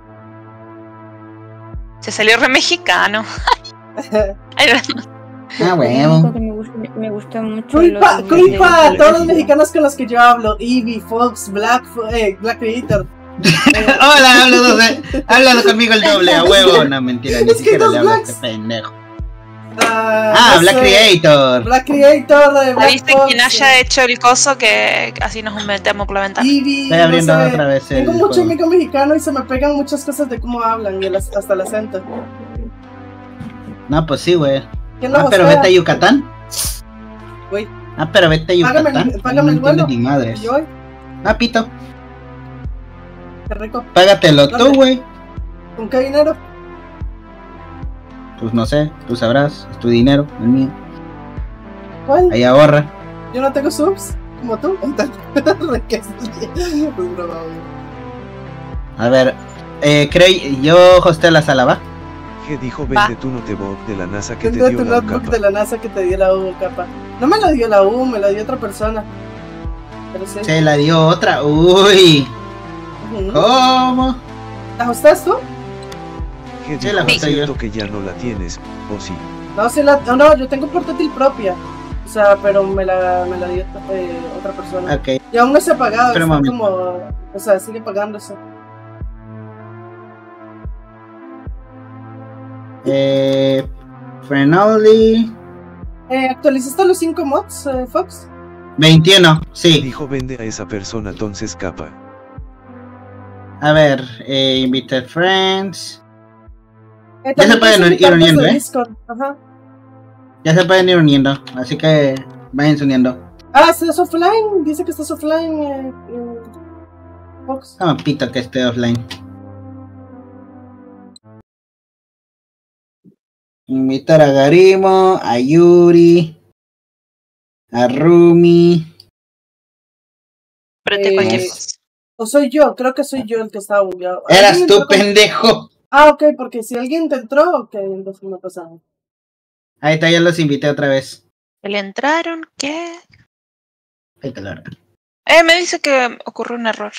Se salió re mexicano. Ay, Ah, Lo único huevo. que me gusta mucho. los Culpa, de- culpa a de- todos los mexicanos con los que yo hablo. Eevee, Fox, Black Creator. Hola, háblalo conmigo el doble, a huevo. No, mentira, ni Es que siquiera dos le hablo a Blacks. este pendejo. No Black sé, Creator. Black Creator, Black ¿Viste Fox, quien haya hecho el coso que así nos metemos por la ventana? Eevee, Estoy abriendo no sé. otra vez el Tengo mucho juego. amigo mexicano y se me pegan muchas cosas de cómo hablan y hasta el acento. No, pues sí, güey. ¿Quién lo Pero hostea? vete a Yucatán. Güey, Pero vete a Yucatán. págame el No vuelo. entiendes ni madres. ¿Y hoy? Pito, Qué rico. págatelo tú, ¿Dónde? güey. ¿Con qué dinero? Pues no sé, tú sabrás. Es tu dinero, el mío. ¿Cuál? Ahí ahorra. Yo no tengo subs, como tú. ¿Qué es el pues broma, güey. A ver, yo hosteo la sala, ¿va? G dijo Va. vende tu notebook de la NASA que te Vende dio tu la notebook capa. de la NASA que te dio la U, capa. No me lo dio la U, me lo dio otra persona. Pero sí. Se la dio otra. Uy, Ujú. ¿cómo? ¿La ajustas tú? ¿Qué Sí, dijo? la ajusté yo. Siento que ya no la tienes, o sí. No, sí no, yo tengo portátil propia. O sea, pero me la dio otra persona. Ok. Y aún no se ha pagado, Pero, está mami. como... O sea, sigue pagándose. Frenoli. ¿Actualizaste los 5 mods, Fox? 21, sí. Dijo vende a esa persona, entonces capa. A ver, invited friends. También Ya se pueden puedes ir invitar uniendo, desde ¿eh? Discord. Ajá. Ya se pueden ir uniendo, así que vayan uniendo. Ah, estás offline. Dice que estás offline, Fox. Ah, pito que esté offline. Invitar a Garimo, a Yuri, a Rumi. Prende cualquier Eh, cosa. O soy yo, creo que soy yo el que estaba bugueado. Eras ¿Alguien tú, entró con- pendejo. Ah, ok, porque si alguien te entró, ok, entonces no pasa nada. Ahí está, ya los invité otra vez. ¿Le entraron? ¿Qué? Ahí te lo haré. Me dice que ocurrió un error.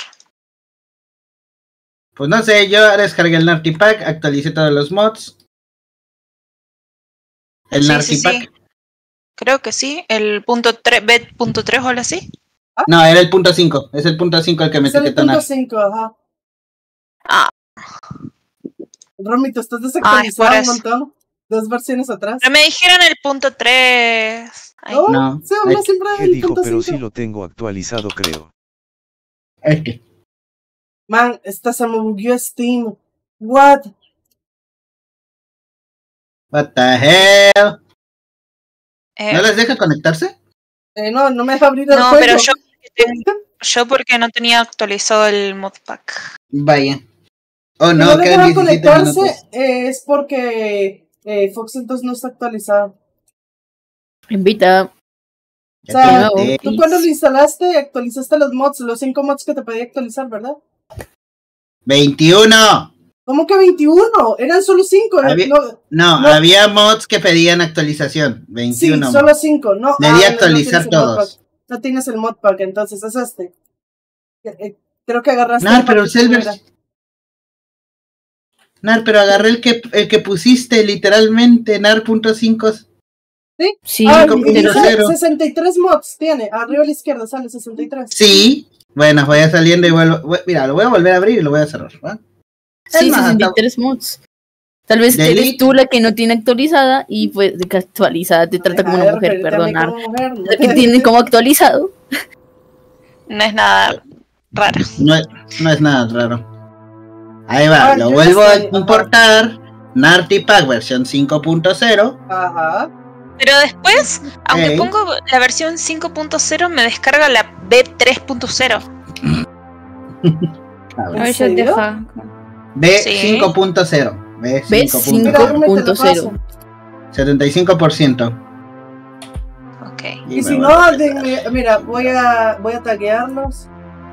Pues no sé, yo descargué el Narty Pack, actualicé todos los mods. El Sí, Narty sí, Pack. sí. Creo que sí. El punto 3, B.3 o algo así. No, era el punto 5. Es el punto 5 el que me Es el etiquetó punto Nar. 5, ajá. Ah, Romy, te estás por desactualizado un eso. montón. 2 versiones atrás. pero me dijeron el punto 3. Ay, No, No, se habla ay, siempre ¿Qué del dijo? punto Pero 5. sí lo tengo actualizado, creo. Este. Man, esta se me bugueó Steam. What? What the hell? eh, ¿No les deja conectarse? No me deja abrir el no, juego. pero yo porque no tenía actualizado el modpack. Vaya. Oh Si no, no le quedan deja 17 conectarse, minutos. es porque Fox entonces no está actualizado. Invita. O Ya sea, te invité. tú cuando lo instalaste, actualizaste los mods, los 5 mods que te pedí actualizar, ¿verdad? 21. ¿Cómo que 21? Eran solo 5. Había- No, No. había mods que pedían actualización. Sí, 21. solo 5. No, Debí bueno, actualizar tienes el todos. modpack. No tienes el modpack, entonces es este. Creo que agarraste Nar, el pero paquete que era. Selver. Nar, pero agarré el que pusiste literalmente. Nar.5. Sí, Ah, cinco y punto dice cero. 63 mods tiene. Arriba a la izquierda sale 63. Sí. Bueno, voy a saliendo y vuelvo. Mira, lo voy a volver a abrir y lo voy a cerrar. ¿Va? sí, Es más, 63 mods. Tal vez Delete. eres tú la que no tiene actualizada y pues de que actualizada te trata como una mujer, perdonar. La que tiene como actualizado. No es nada raro. No es nada raro. Ahí va, Ah, lo yo vuelvo ya a estoy, importar. Narty Pack versión 5.0. Ajá. Pero después, aunque Ok. pongo la versión 5.0, me descarga la B3.0. A A ver. ver si serio? deja. B5.0. ¿Ves? B5.0. Mira, Rumi, te lo 5.0. paso. 75%. Ok. Y me si voy no, a meter. mira, voy a taguearlos.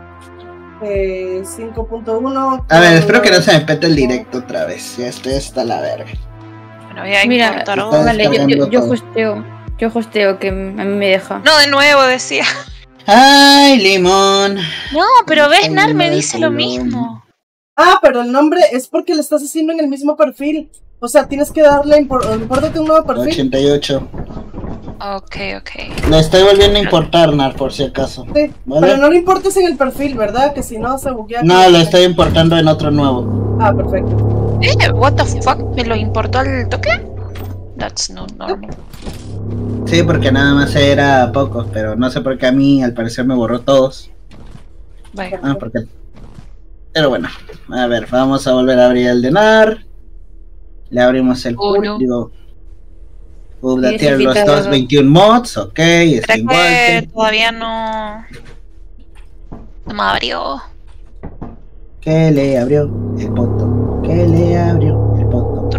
5.1. A ver, espero que no se me pete el directo otra vez. Ya estoy hasta la verga. Bueno, voy a Mira, importar está otro. Vale, descargando yo todo. hosteo. Yo hosteo que a mí me deja. No, de nuevo decía. Ay, limón. No, pero Me ves, está Nar me yendo el dice lo culo. mismo. Ah, pero el nombre es porque lo estás haciendo en el mismo perfil. O sea, tienes que darle impórtate un nuevo perfil. 88. Ok. Lo estoy volviendo a importar, Nar, por si acaso. Sí, ¿Vale? pero no lo importes en el perfil, ¿verdad? Que si no se buguea. No, lo estoy importando en otro nuevo. Ah, perfecto. What the fuck? ¿Me lo importó al toque? That's not normal. Sí, porque nada más era pocos, pero no sé por qué a mí al parecer me borró todos. Bueno, Ah, porque. Pero bueno, a ver, vamos a volver a abrir el de Nar. Le abrimos el pool, Uno. digo. Updatear Sí, los sí, dos 21 mods, ok, creo Steam que Walker. todavía no me abrió. Que le abrió el poto. Que le abrió el poto.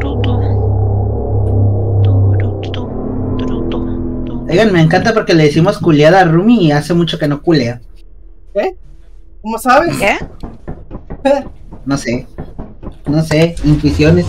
Oigan, me encanta porque le decimos culeada a Rumi y hace mucho que no culea. ¿Cómo sabes? ¿Qué? No sé. No sé, intuiciones.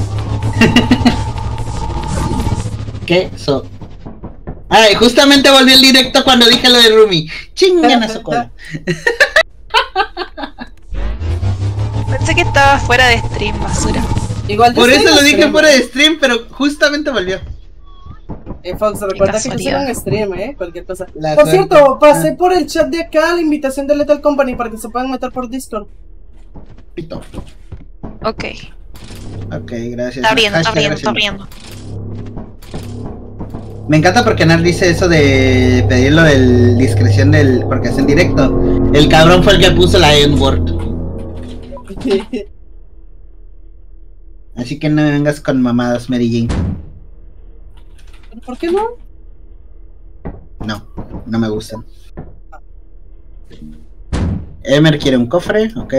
¿Qué? Ay, justamente volví el directo cuando dije lo de Rumi. Chingan a su cola. Pensé que estaba fuera de stream, basura. Igual Por eso lo dije fuera de stream, pero justamente volvió. Fox, recuerda que yo casualidad. en stream, cualquier cosa. La Por suerte. cierto, pasé por el chat de acá la invitación de Lethal Company para que se puedan meter por Discord. Pito. Ok. Ok, gracias. Está abriendo, está Hashtag abriendo, está gracias. abriendo. Me encanta porque Nar dice eso de pedirlo de discreción del. Porque es en directo. El cabrón fue el que puso la N-word. Así que no vengas con mamadas, Mary Jane. ¿Por qué no? No, no me gustan. Emer quiere un cofre, ok.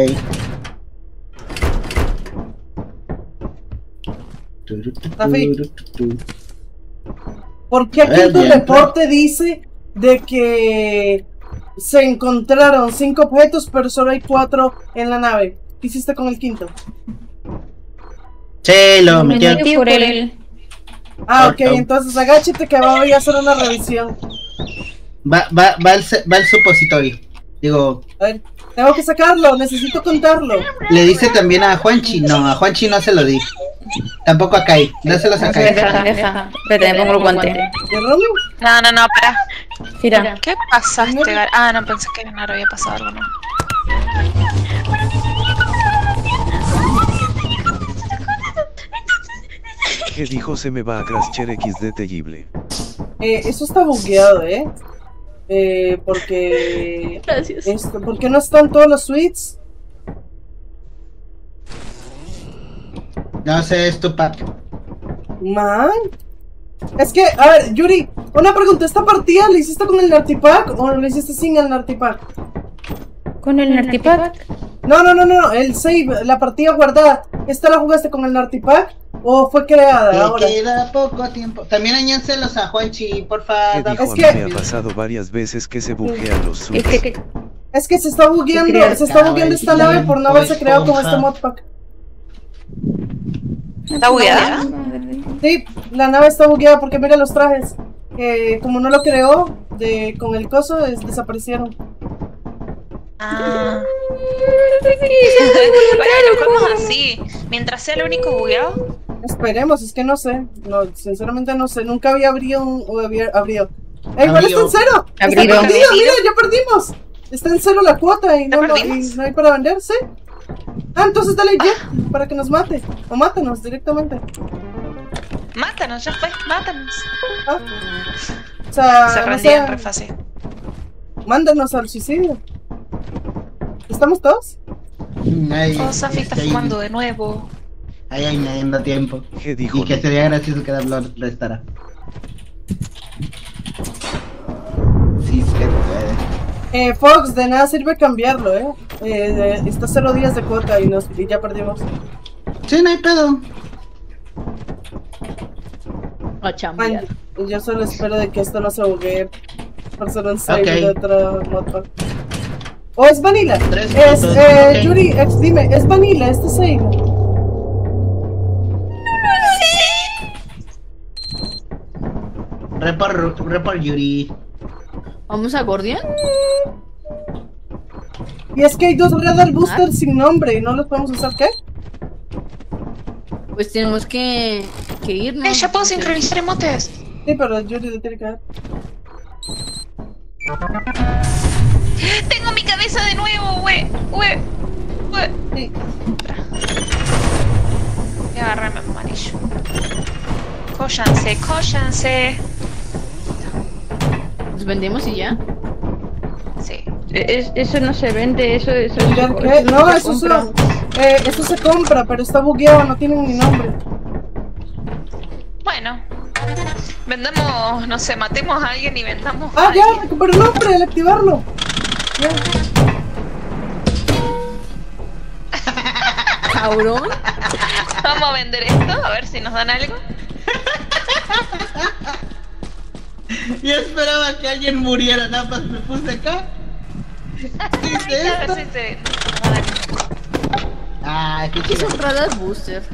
¿Por qué aquí A ver, en tu ya reporte dice de que se encontraron 5 objetos, pero solo hay 4 en la nave? ¿Qué hiciste con el quinto? Sí, lo Me metió. metí por él. Ah, ok, Corto. entonces agáchate que voy a hacer una revisión. Va el supositorio. Digo, A ver, tengo que sacarlo, necesito contarlo. le dice también a Juanchi. No, a Juanchi no se lo di. Tampoco a Kai. Dáselos a Kai. Deja. Espérate, me pongo el guante. ¿Y Romy? No, para. Mira. ¿Qué pasaste, Gar? Ah, no, pensé que no había pasado algo, ¿no? ¿Qué dijo? Se me va a Crasher XD terrible. Eso está bugueado, porque... Gracias. ¿Por qué no están todos los suites? No sé, es tu pack. Man. Es que, a ver, Yuri, una pregunta, ¿esta partida la hiciste con el Nartipack o la hiciste sin el Nartipack? ¿Con el Nartipack? No, el save, la partida guardada, ¿esta la jugaste con el Nartipack o fue creada Te ahora? queda poco tiempo. También añánselos a Juanchi, porfa. ¿Qué dijo? Es A que- mí me ha pasado varias veces que se buguean los Es suits. que Es que se está bugueando esta nave por no haberse creado con este modpack. ¿Está bugueada? Sí, la nave está bugueada porque mira los trajes. Como no lo creó con el coso, desaparecieron. Ah. Bueno, ¿cómo así? Mientras sea el único bugueado. Esperemos, es que no sé. No, sinceramente no sé. Nunca había abrido abrió. Igual está en cero. Está Abrido. perdido, mira, ya perdimos. Está en cero la cuota y ¿Ya no perdimos? hay para vender, ¿sí? Ah, entonces dale ya para que nos mate. O mátanos directamente. Mátanos, ya fue, mátanos. Ah. O sea, Se no rendían sé, re fácil. mándanos al suicidio. ¿Estamos todos? Ay, Oh, Safi está ahí- fumando de nuevo. Ahí añadiendo tiempo. ¿Qué dijo? Y que sería gracioso que Dablor restara. Sí, se puede. Fox, de nada sirve cambiarlo, está 0 días de cuota y ya perdimos. Sí, no hay pedo. A chambear. Man, yo solo espero de que esto no se buguee por ser un save Ok. de otro modpack. ¿O es vanilla? 3 Es, minutos, ok. Yuri, dime, ¿es vanilla este save? Report Yuri. ¿Vamos a Gordian? Y es que hay 2 radar boosters sin nombre y no los podemos usar, ¿qué? Pues tenemos que irnos. Ya puedo sincronizar emotes. Sí, pero Yuri le tiene que dar. Tengo mi cabeza de nuevo, güey. Sí. Voy a agarrarme amarillo. Cóllanse. ¿Nos vendemos y ya? Sí. eso no se vende, eso ¿Ya qué? No, eso se compra, pero está bugueado, no tiene ni nombre. Bueno. Vendamos, no sé, matemos a alguien y vendamos a Ah, ya, alguien. recuperó el nombre al activarlo. Ya. Cabrón. Vamos a vender esto, a ver si nos dan algo. Yo esperaba que alguien muriera, nada más me puse acá. ¿Viste A ver esto? si se nos dan algo. Ah, qué ¿Qué chido. son radas booster?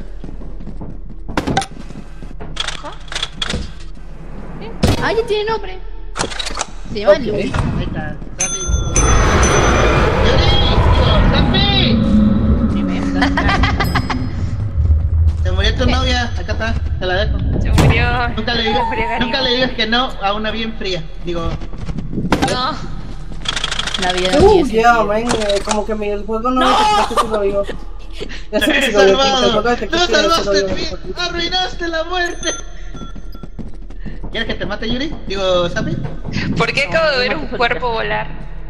Ah, ya tiene nombre. Se llama Ok. Luli. Ahí está, Safi. ¡Yuri! ¡Safi! Dime. Se murió tu novia, acá está, te la dejo. Se murió. Nunca le digas que no a una bien fría. Digo, No. La vida no tiene Ya, sentido. man, como que el juego no detectó que sí lo digo. Ya sé que ¡te he sí lo digo, el salvado! juego detectó ¡No que sí lo salvaste digo. mi vida! ¡Arruinaste la muerte! ¿Quieres que te mate, Yuri? Digo, Sapi. ¿Por qué acabo de ver un cuerpo volar?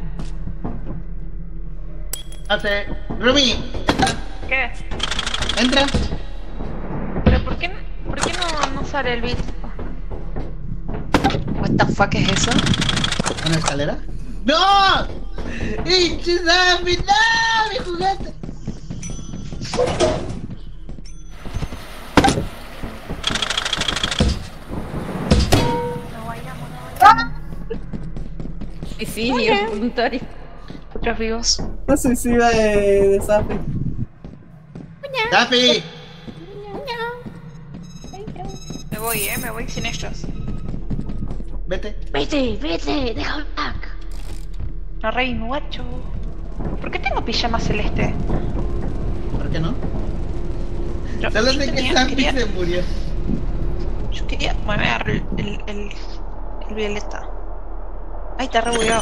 Hace. Rumi, ¿Qué? entra. ¿Pero por qué no sale el beat? What the fuck es eso? ¿Una escalera? ¡No! ¡Hinche Sapi! ¡No! ¡Mi juguete! Suicidio voluntario. Otros vivos. La suicida de Safi. ¡Sapi! Me voy sin ellos. Vete. Vete, deja back. No rey, guacho. ¿Por qué tengo pijama celeste? ¿Por qué no? Yo- Solo yo sé que tenía- Sapi quería- se murió. Yo quería. Bueno, voy a agarrar el violeta. Ay, está rebugueado.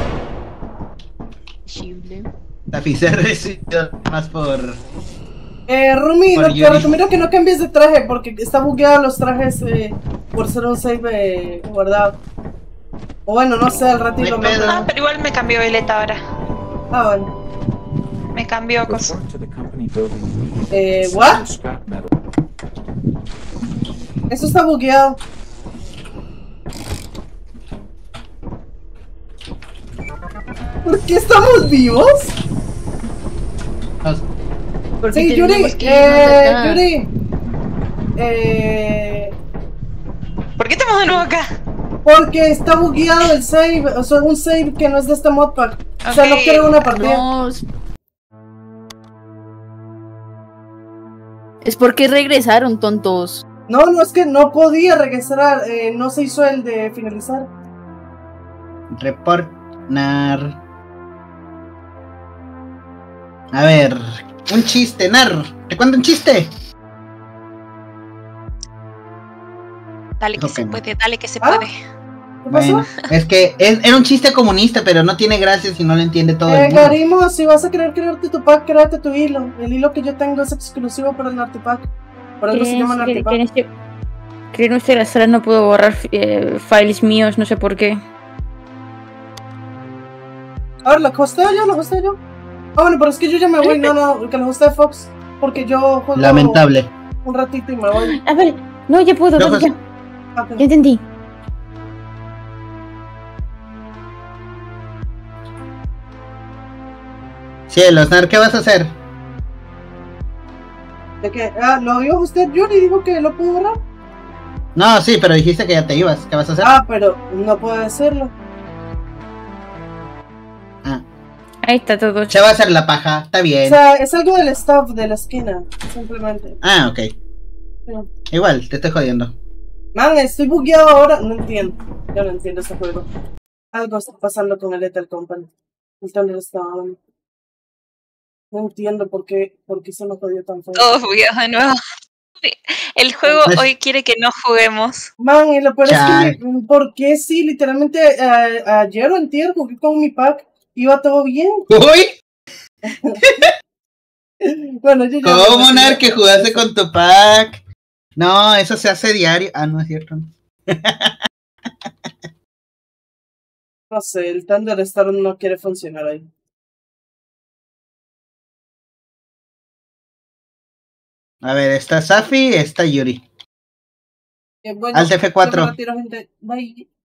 Sapi se recibió más por. Rumi, Por te Yuri. recomiendo que no cambies de traje porque está bugueado los trajes por ser un save guardado. O bueno, no sé, al ratito No lo hay pedo. Ah, pero igual me cambió violeta ahora. Ah, bueno. Me cambió cosa. ¿What? Eso está bugueado. ¿Por qué estamos vivos? No, Porque Sí, Yuri, tenemos que irnos acá. Yuri. ¿Por qué estamos de nuevo acá? Porque está bugueado el save, o sea, un save que no es de este modpack. O sea, no Ok. quiero una partida. No. Es porque regresaron, tontos. No, no, es que no podía regresar, no se hizo el de finalizar. Reportar. A ver, un chiste, Nar. ¿Te cuento un chiste? Dale que Ok. se puede, dale que se Ah. puede. ¿Qué pasó? Bueno, es que era un chiste comunista, pero no tiene gracia si no lo entiende todo el mundo. Garimo, si vas a querer crearte tu pack, créate tu hilo. El hilo que yo tengo es exclusivo para el Nartipack. Por algo se llama Nartipack. Que en la sala no puedo borrar files míos, no sé por qué. A ver, ¿lo hosteo yo? Ah, bueno, pero es que yo ya me voy. No, que lo hostee Fox. Porque yo juego Lamentable. un ratito y me voy. A ver, no, ya puedo, No, pues- ya, Ok. ya entendí. Cielos, Nar, ¿qué vas a hacer? ¿De qué? Ah, ¿lo iba a hostear Yuri? Dijo que lo pudo borrar. No, sí, pero dijiste que ya te ibas. ¿Qué vas a hacer? Ah, pero no puedo decirlo. Ah, Ahí está todo. se va a hacer la paja, está O bien. sea, es algo del staff de la esquina, simplemente. Ah, ok. Sí. Igual, te estoy jodiendo. Man, estoy bugueado ahora. No entiendo. Yo no entiendo este juego. Algo está pasando con el Lethal Company. El Thunder está mal. No entiendo por qué se me jodió tan feo. Todos bugueados de nuevo. El juego Pues- hoy quiere que no juguemos. Man, y lo peor es Chale. que ¿por qué sí? Literalmente ayer o antier jugué con mi pack. Iba todo bien. ¡Uy! Bueno, yo ya... ¿Cómo, Nar, que jugaste con tu pack? No, eso se hace diario. Ah, no es cierto. No sé, el Thunderstorm no quiere funcionar ahí. A ver, está Safi, está Yuri. Bueno, Alt F4. yo me retiro, gente. Bye.